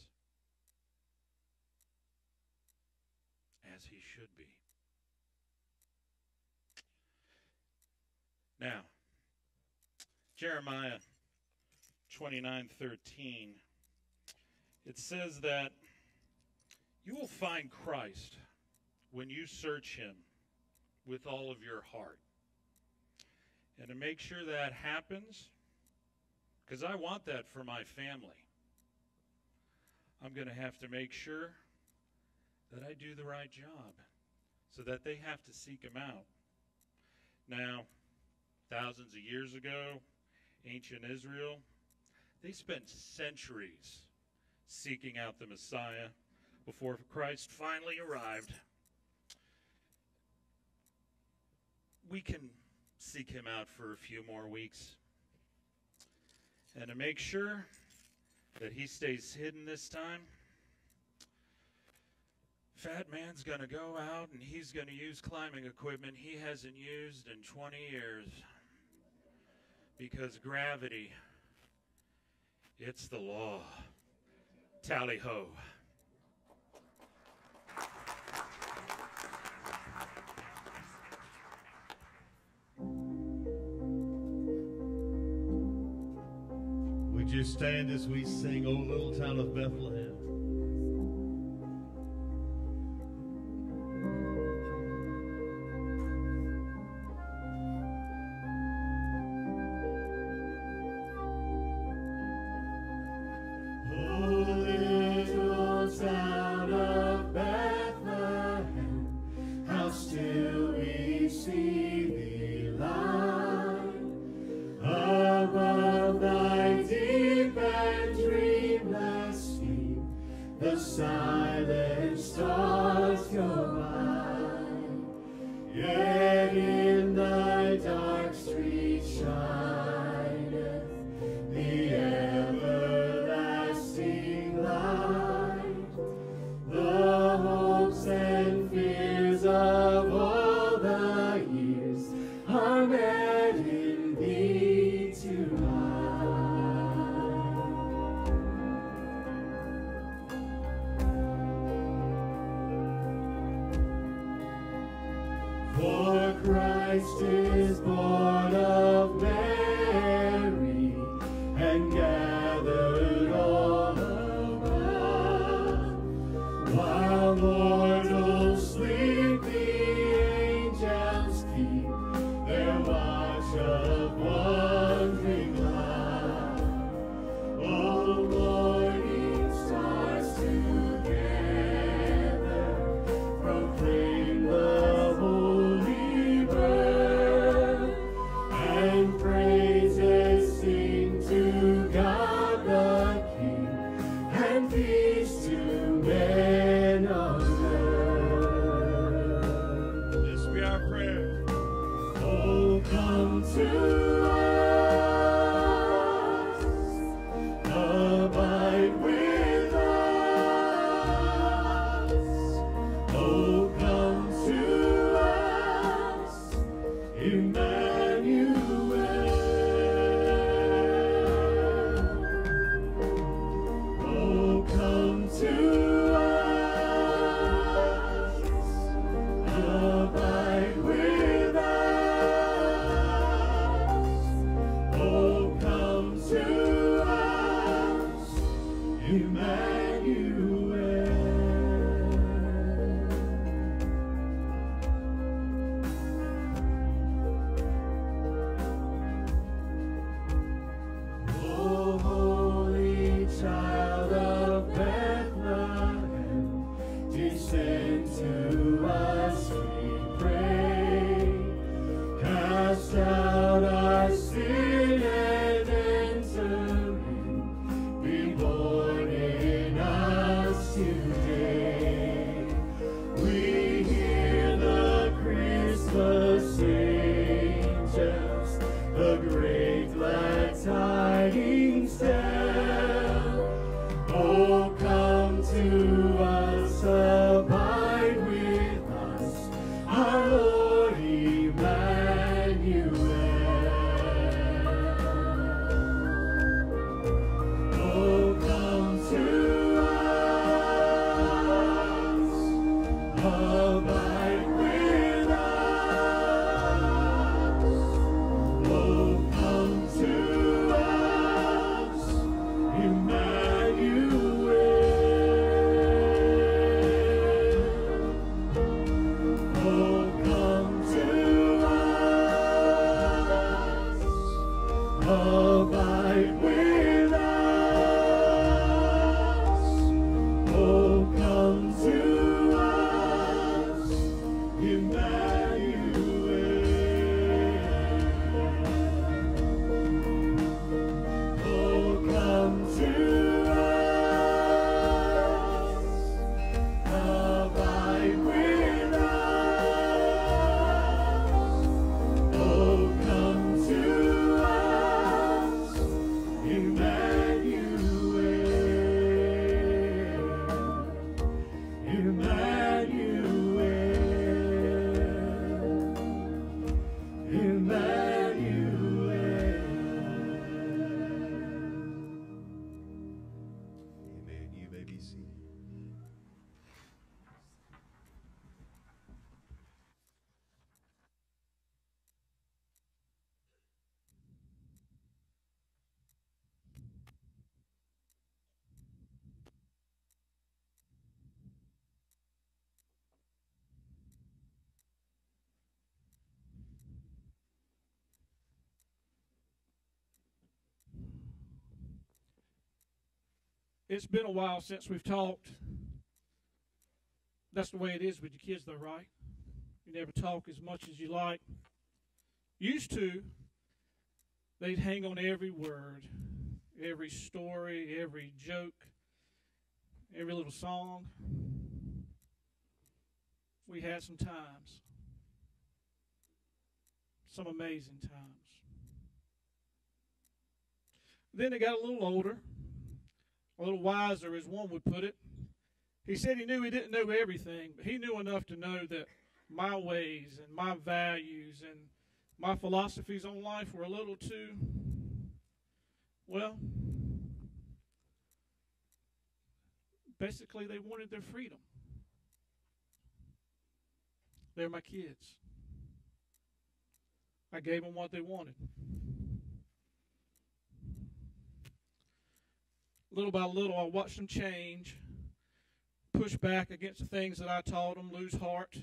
As he should be. Now, Jeremiah twenty-nine thirteen, it says that you will find Christ when you search him with all of your heart. And to make sure that happens, because I want that for my family, I'm going to have to make sure that I do the right job so that they have to seek him out. Now, thousands of years ago, ancient Israel, they spent centuries seeking out the Messiah before Christ finally arrived. We can seek him out for a few more weeks. And to make sure that he stays hidden this time, Fat Man's going to go out and he's going to use climbing equipment he hasn't used in twenty years. Because gravity, it's the law. Tally ho. Would you stand as we sing, O Little Town of Bethlehem? It's been a while since we've talked. That's the way it is with your kids, though, right? You never talk as much as you like. Used to, they'd hang on every word, every story, every joke, every little song. We had some times, some amazing times. Then they got a little older, a little wiser, as one would put it. He said he knew he didn't know everything, but he knew enough to know that my ways and my values and my philosophies on life were a little too, well, basically they wanted their freedom. They're my kids. I gave them what they wanted. Little by little, I watched them change, push back against the things that I taught them, lose heart.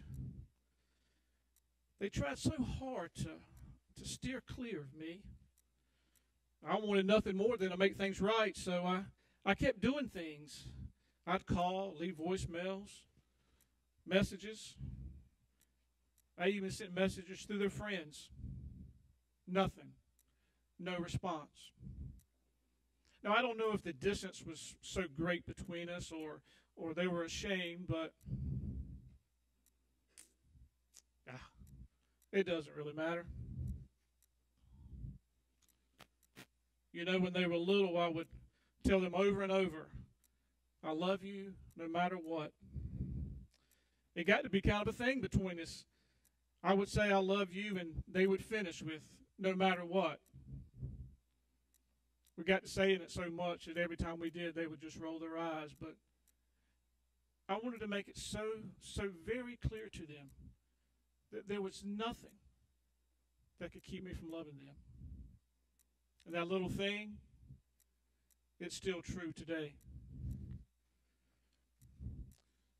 They tried so hard to, to steer clear of me. I wanted nothing more than to make things right, so I, I kept doing things. I'd call, leave voicemails, messages. I even sent messages through their friends. Nothing. No response. Now, I don't know if the distance was so great between us or, or they were ashamed, but ah, it doesn't really matter. You know, when they were little, I would tell them over and over, I love you no matter what. It got to be kind of a thing between us. I would say I love you, and they would finish with no matter what. We got to saying it so much that every time we did, they would just roll their eyes. But I wanted to make it so, so very clear to them that there was nothing that could keep me from loving them. And that little thing, it's still true today.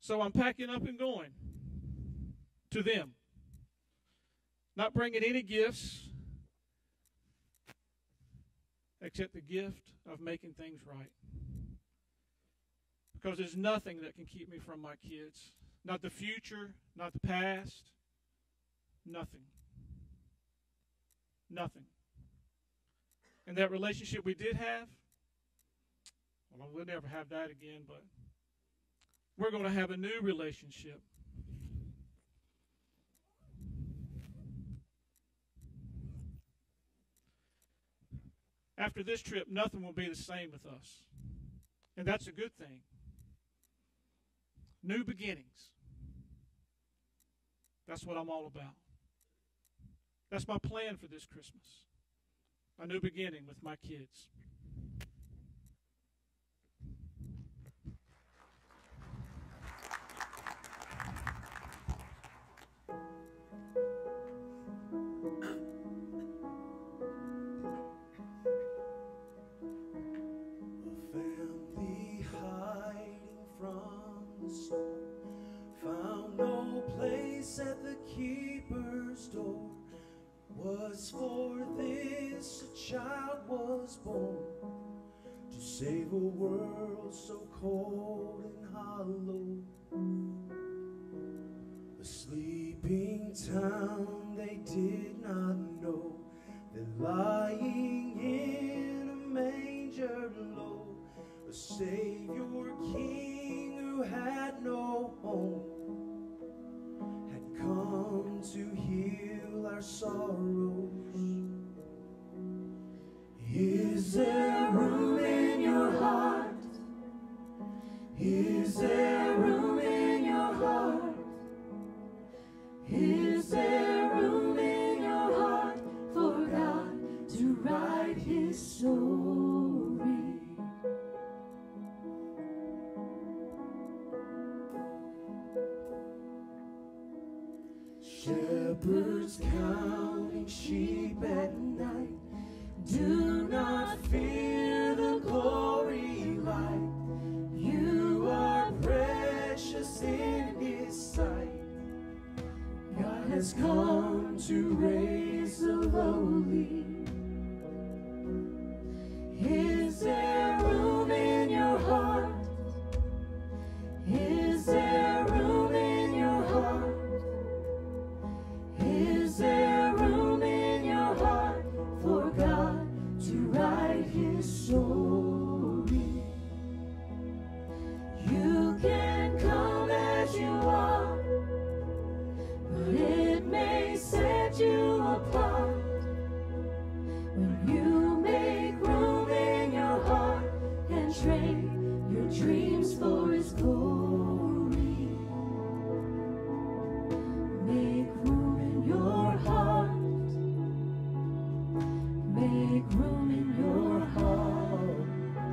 So I'm packing up and going to them. Not bringing any gifts except the gift of making things right. Because there's nothing that can keep me from my kids. Not the future, not the past, nothing. Nothing. And that relationship we did have, well, we'll never have that again, but we're going to have a new relationship. After this trip, nothing will be the same with us. And that's a good thing. New beginnings. That's what I'm all about. That's my plan for this Christmas. A new beginning with my kids. Found no place at the keeper's door. Was for this a child was born, to save a world so cold and hollow. A sleeping town they did not know, that lying in a manger low, a Savior King who had no home, had come to heal our sorrows. Is there room in your heart? Is there room in your heart? Is there room in your heart for God to write his story? Shepherds counting sheep at night, do not fear the glory light. You are precious in his sight. God has come to raise the lowly. Is there room in your heart? Is there room in your heart? Is there room in your heart for God to write his story? You can come as you are, but it may set you apart when you make room in your heart and trade your dreams for his glory. Make room in your heart. Make room in your heart.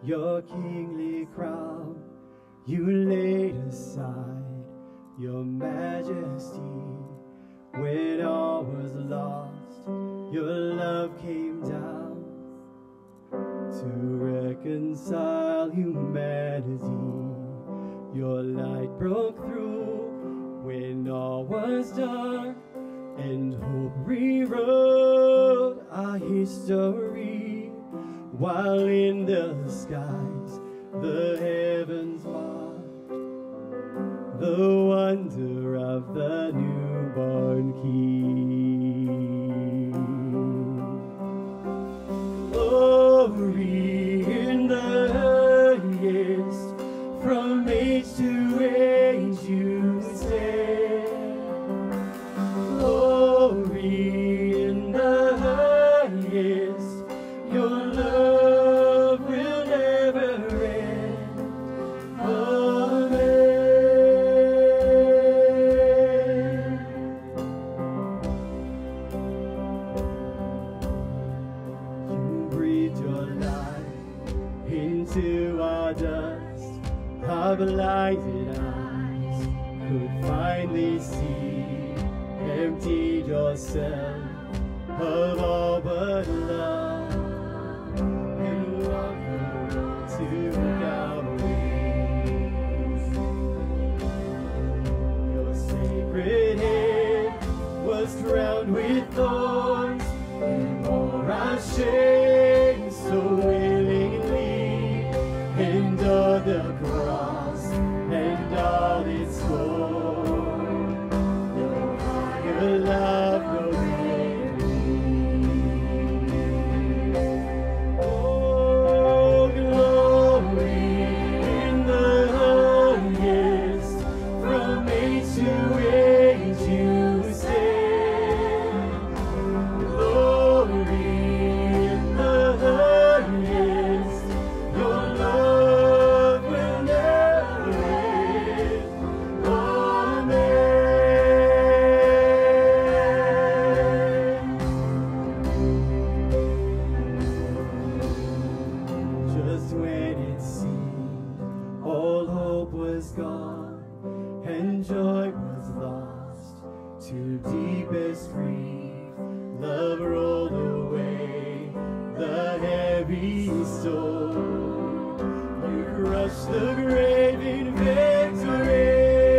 your kingly crown. You laid aside your majesty. When all was lost, your love came down to reconcile humanity. Your light broke through when all was dark, and hope rewrote our history, while in the skies the heavens marked the wonder of the newborn King. Glory in the highest, from age to age you stand. Glory in the highest, your love will never end. Amen. You breathed your life into our dust. Our blinded eyes could finally see. Emptied yourself of all but love, and walked the road to Calvary. Your sacred hand was crowned with thorns, and bore our shame so willingly, and on the cross and all its scorn, your love no enemy. Oh, glory in the highest, from age to age you stand. Glory in the highest, your love will never end. Amen. Just when it seemed all hope was gone and joy was lost, to deepest grief, love rolled away the heavy stone. You crushed the grave in victory.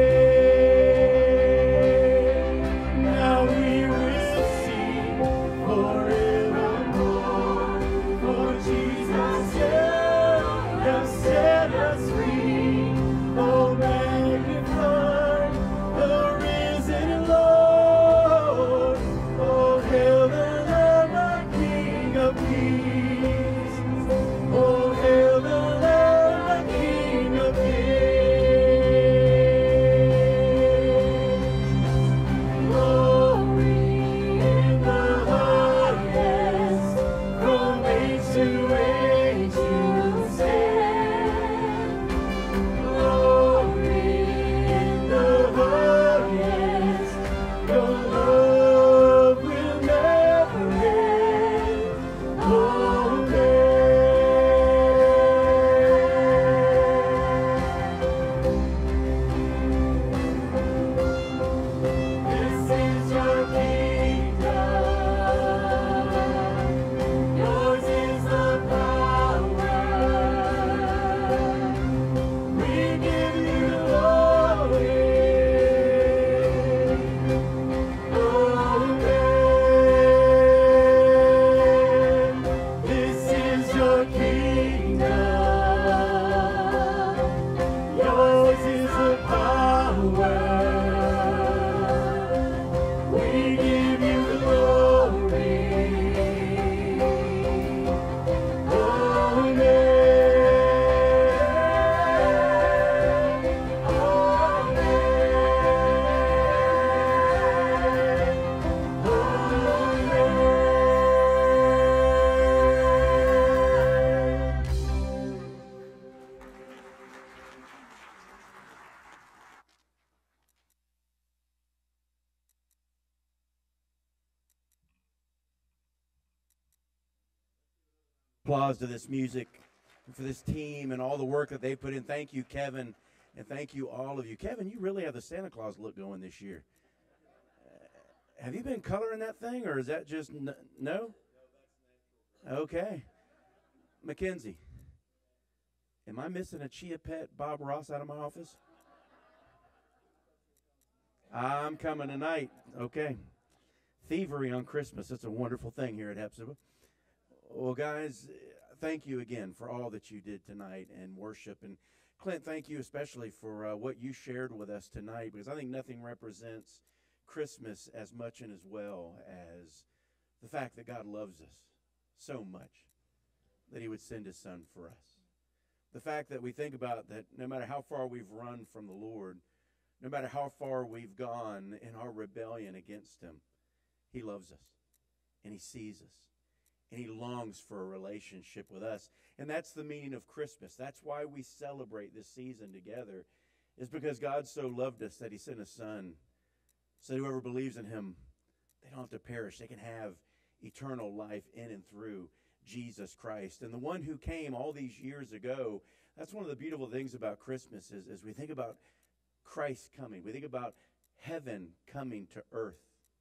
Now we will sing forevermore, for Jesus, you have set us free. Oh, magnify the risen Lord. Oh, hail the Lamb, the King of Kings. Oh, hail the Lamb, the King of Kings. Glory in the highest, from age to age you stand. Glory in the highest, your love will never end. Amen. This is your kingdom, yours is the power. We give you glory. Amen. This is your kingdom, yours is the power. We give you glory. Applause to this music and for this team and all the work that they put in. Thank you, Kevin, and thank you, all of you. Kevin, you really have the Santa Claus look going this year. Uh, have you been coloring that thing, or is that just n- no? Okay. Mackenzie, am I missing a Chia Pet Bob Ross out of my office? I'm coming tonight. Okay. Thievery on Christmas. It's a wonderful thing here at Hephzibah. Well, guys, thank you again for all that you did tonight and worship. And Clint, thank you especially for uh, what you shared with us tonight, because I think nothing represents Christmas as much and as well as the fact that God loves us so much that he would send his son for us. The fact that we think about that no matter how far we've run from the Lord, no matter how far we've gone in our rebellion against him, he loves us, and he sees us, and he longs for a relationship with us. And that's the meaning of Christmas. That's why we celebrate this season together, is because God so loved us that he sent his son, so that whoever believes in him, they don't have to perish. They can have eternal life in and through Jesus Christ. And the one who came all these years ago, that's one of the beautiful things about Christmas is, is we think about Christ coming. We think about heaven coming to earth.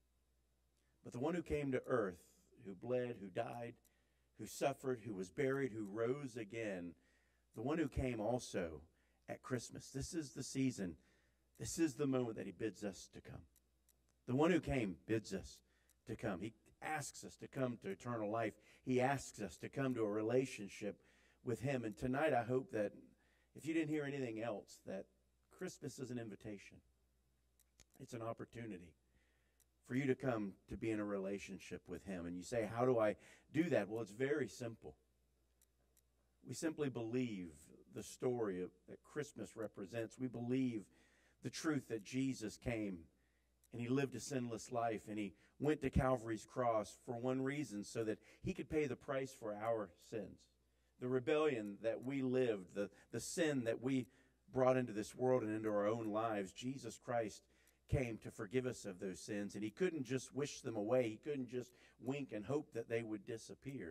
But the one who came to earth, who bled, who died, who suffered, who was buried, who rose again, the one who came also at Christmas. This is the season. This is the moment that he bids us to come. The one who came bids us to come. He asks us to come to eternal life. He asks us to come to a relationship with him. And tonight I hope that if you didn't hear anything else, that Christmas is an invitation. It's an opportunity for you to come to be in a relationship with him. And you say, how do I do that? Well, it's very simple. We simply believe the story of, that Christmas represents. We believe the truth that Jesus came and he lived a sinless life, and he went to Calvary's cross for one reason, so that he could pay the price for our sins. The rebellion that we lived, the, the sin that we brought into this world and into our own lives, Jesus Christ came to forgive us of those sins, and he couldn't just wish them away. He couldn't just wink and hope that they would disappear.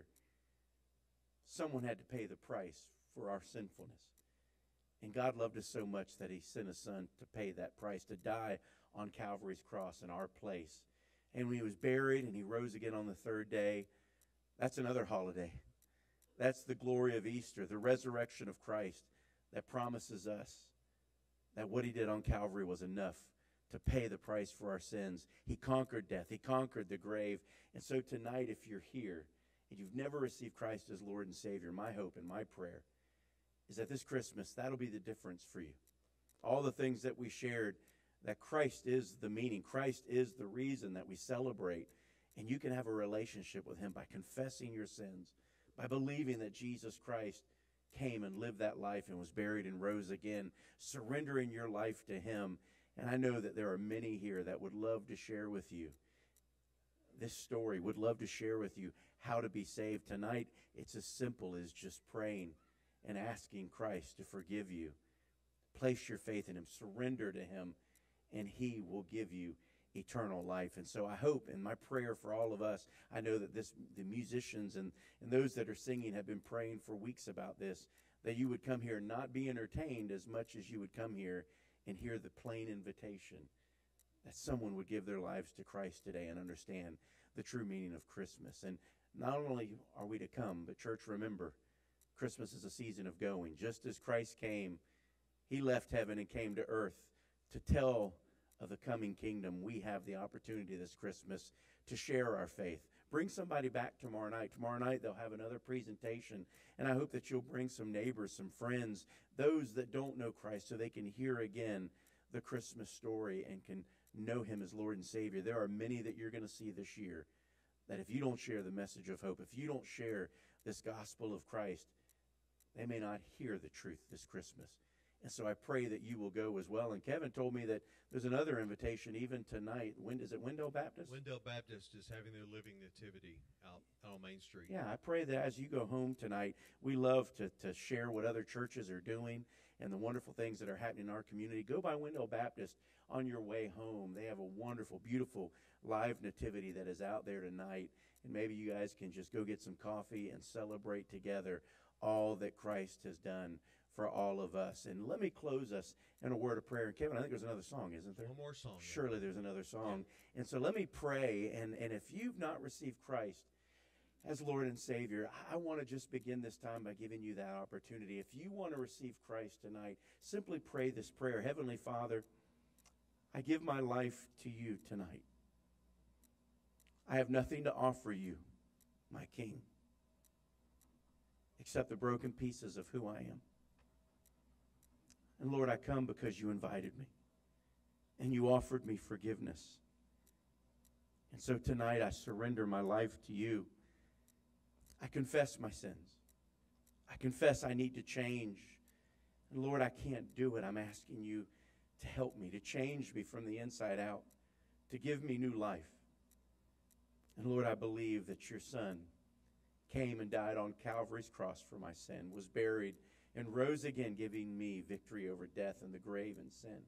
Someone had to pay the price for our sinfulness. And God loved us so much that he sent his son to pay that price, to die on Calvary's cross in our place. And when he was buried and he rose again on the third day, that's another holiday. That's the glory of Easter, the resurrection of Christ that promises us that what he did on Calvary was enough to pay the price for our sins. He conquered death. He conquered the grave. And so tonight, if you're here and you've never received Christ as Lord and Savior, my hope and my prayer is that this Christmas, that'll be the difference for you. All the things that we shared, that Christ is the meaning. Christ is the reason that we celebrate. And you can have a relationship with him by confessing your sins, by believing that Jesus Christ came and lived that life and was buried and rose again, surrendering your life to him. And I know that there are many here that would love to share with you this story, would love to share with you how to be saved. Tonight, it's as simple as just praying and asking Christ to forgive you. Place your faith in him, surrender to him, and he will give you eternal life. And so I hope, and my prayer for all of us, I know that this the musicians and, and those that are singing have been praying for weeks about this, that you would come here and not be entertained as much as you would come here and hear the plain invitation that someone would give their lives to Christ today and understand the true meaning of Christmas. And not only are we to come, but church, remember, Christmas is a season of going. Just as Christ came, he left heaven and came to earth to tell of the coming kingdom. We have the opportunity this Christmas to share our faith. Bring somebody back tomorrow night. Tomorrow night they'll have another presentation, and I hope that you'll bring some neighbors, some friends, those that don't know Christ, so they can hear again the Christmas story and can know him as Lord and Savior. There are many that you're going to see this year that if you don't share the message of hope, if you don't share this gospel of Christ, they may not hear the truth this Christmas. And so I pray that you will go as well. And Kevin told me that there's another invitation even tonight. When, is it Wendell Baptist? Wendell Baptist is having their Living Nativity out, out on Main Street. Yeah, I pray that as you go home tonight, we love to, to share what other churches are doing. and the wonderful things that are happening in our community, go by Wendell Baptist on your way home. They have a wonderful, beautiful live nativity that is out there tonight. And maybe you guys can just go get some coffee and celebrate together all that Christ has done for all of us. And let me close us in a word of prayer. And Kevin, I think there's another song, isn't there? One more song. Yeah. Surely there's another song. And so let me pray. And, and if you've not received Christ as Lord and Savior, I want to just begin this time by giving you that opportunity. If you want to receive Christ tonight, simply pray this prayer. Heavenly Father, I give my life to you tonight. I have nothing to offer you, my King, except the broken pieces of who I am. And Lord, I come because you invited me, and you offered me forgiveness. And so tonight I surrender my life to you. I confess my sins. I confess I need to change. And Lord, I can't do it. I'm asking you to help me, to change me from the inside out, to give me new life. And Lord, I believe that your Son came and died on Calvary's cross for my sin, was buried, and rose again, giving me victory over death and the grave and sin.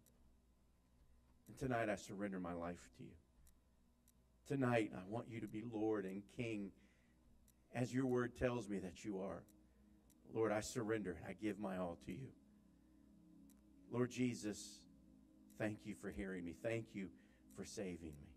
And tonight I surrender my life to you. Tonight I want you to be Lord and King, as your word tells me that you are. Lord, I surrender and I give my all to you. Lord Jesus, thank you for hearing me. Thank you for saving me.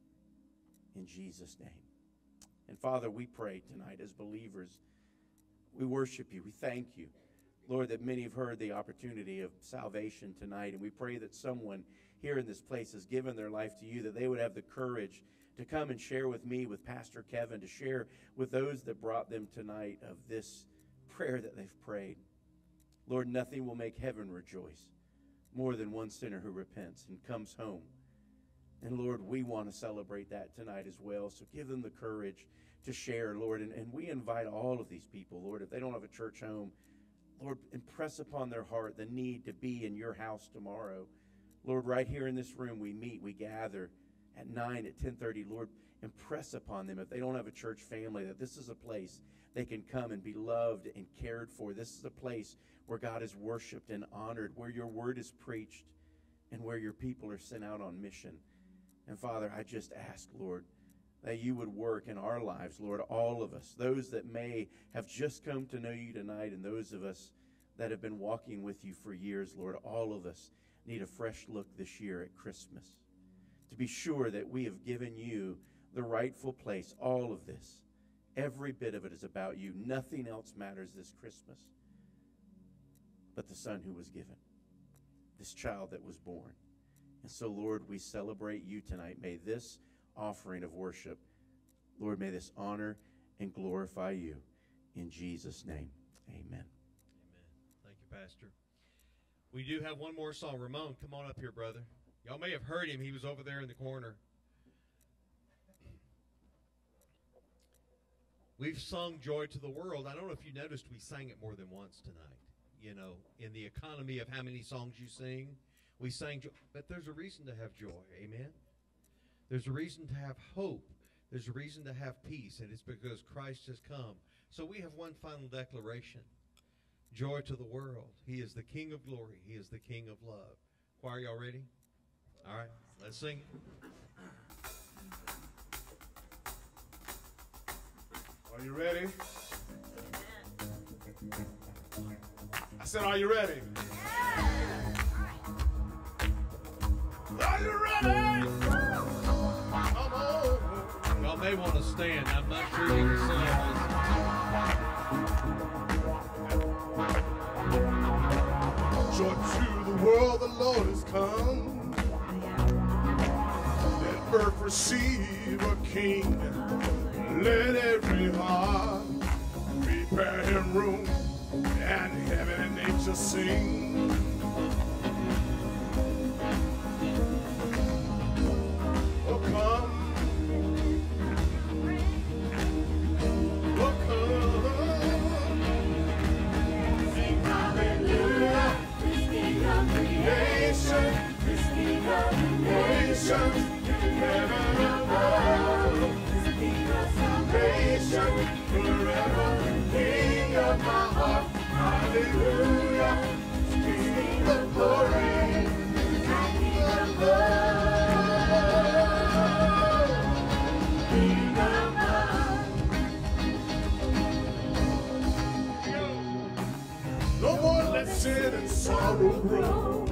In Jesus' name. And Father, we pray tonight as believers. We worship you. We thank you, Lord, that many have heard the opportunity of salvation tonight. And we pray that someone here in this place has given their life to you, that they would have the courage to come and share with me, with Pastor Kevin, to share with those that brought them tonight of this prayer that they've prayed. Lord, nothing will make heaven rejoice more than one sinner who repents and comes home. And Lord, we want to celebrate that tonight as well. So give them the courage to share, Lord. And, and we invite all of these people, Lord, if they don't have a church home, Lord, impress upon their heart the need to be in your house tomorrow. Lord, right here in this room, we meet, we gather at nine, at ten thirty. Lord, impress upon them, if they don't have a church family, that this is a place they can come and be loved and cared for. This is a place where God is worshiped and honored, where your word is preached, and where your people are sent out on mission. And Father, I just ask, Lord, that you would work in our lives, Lord, all of us, those that may have just come to know you tonight, and those of us that have been walking with you for years, Lord, all of us need a fresh look this year at Christmas, to be sure that we have given you the rightful place. All of this, every bit of it is about you. Nothing else matters this Christmas but the Son who was given, this child that was born. And so, Lord, we celebrate you tonight. May this offering of worship, Lord, may this honor and glorify you. In Jesus' name, amen. Amen. Thank you, Pastor. We do have one more song. Ramon, come on up here, brother. Y'all may have heard him. He was over there in the corner. We've sung Joy to the World. I don't know if you noticed we sang it more than once tonight. You know, in the economy of how many songs you sing, we sang joy. But there's a reason to have joy. Amen? There's a reason to have hope. There's a reason to have peace, and it's because Christ has come. So we have one final declaration. Joy to the world. He is the King of glory. He is the King of love. Choir, y'all ready? All right, let's sing it. Are you ready? I said, are you ready? Are you ready? Come on. Y'all may want to stand. I'm not sure you can sing this. Joy to the world, the Lord has come. Let earth receive a king. Let every heart prepare him room, and heaven and nature sing. Oh, come. Oh, come. Sing hallelujah. This King of creation. This King of nations. Heaven above. This King of salvation. Forever. King of my heart. Hallelujah. King sin and sorrow grow.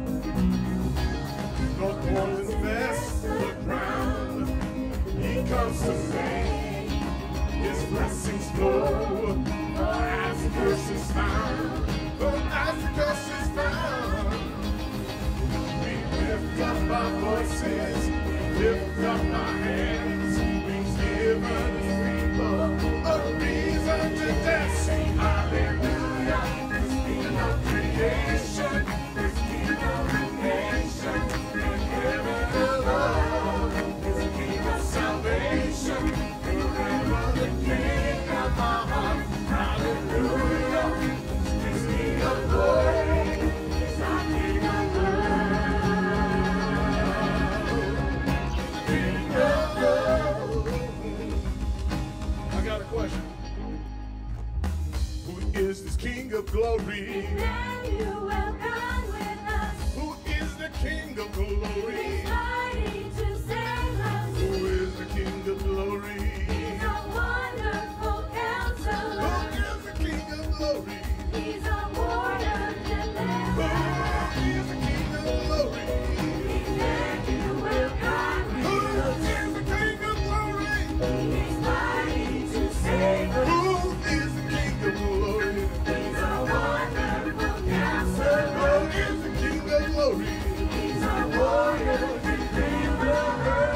Not one infests the ground. He comes to make his blessings flow. For as the curse is found, for as the curse is found, we lift up our voices, lift up our hands, we've given people a reason to dance. Sing hallelujah, this King of creation, this King of the nation, in heaven above, this King of salvation, forever the King of our heart. Hallelujah, this King of glory is our King of love. King of love. I got a question. Who is this King of glory? Emmanuel, God with us. Who is the King of glory? He's mighty to save us. Who is the King of glory? He's a wonderful Who counselor. is the King of glory? He's a warrior Who deliverer. is the King of glory? Emmanuel, God Who with us. is the King of glory? He's mighty to save us. Who is the King of glory? He's a wonderful counselor. Who is the King of glory? He's a warrior deliverer.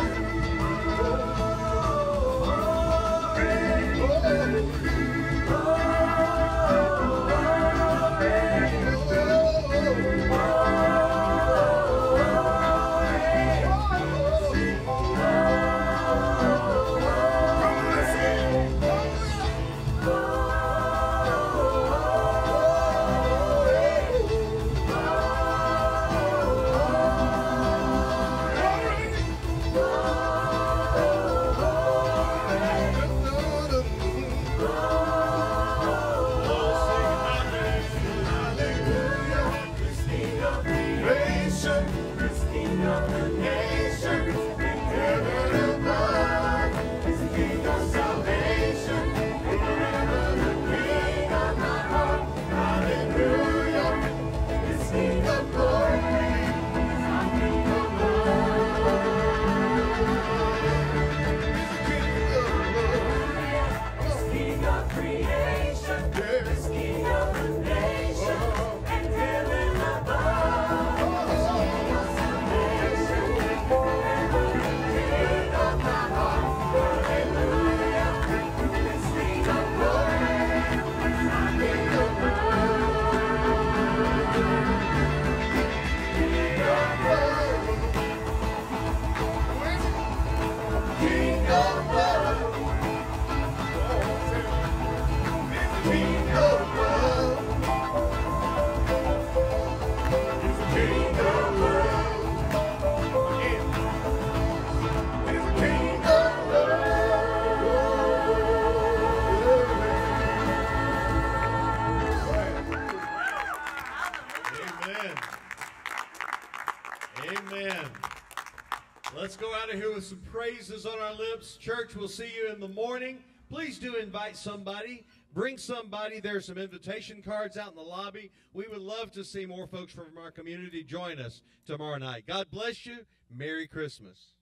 Let's go out of here with some praises on our lips. Church, we'll see you in the morning. Please do invite somebody. Bring somebody. There's some invitation cards out in the lobby. We would love to see more folks from our community join us tomorrow night. God bless you. Merry Christmas.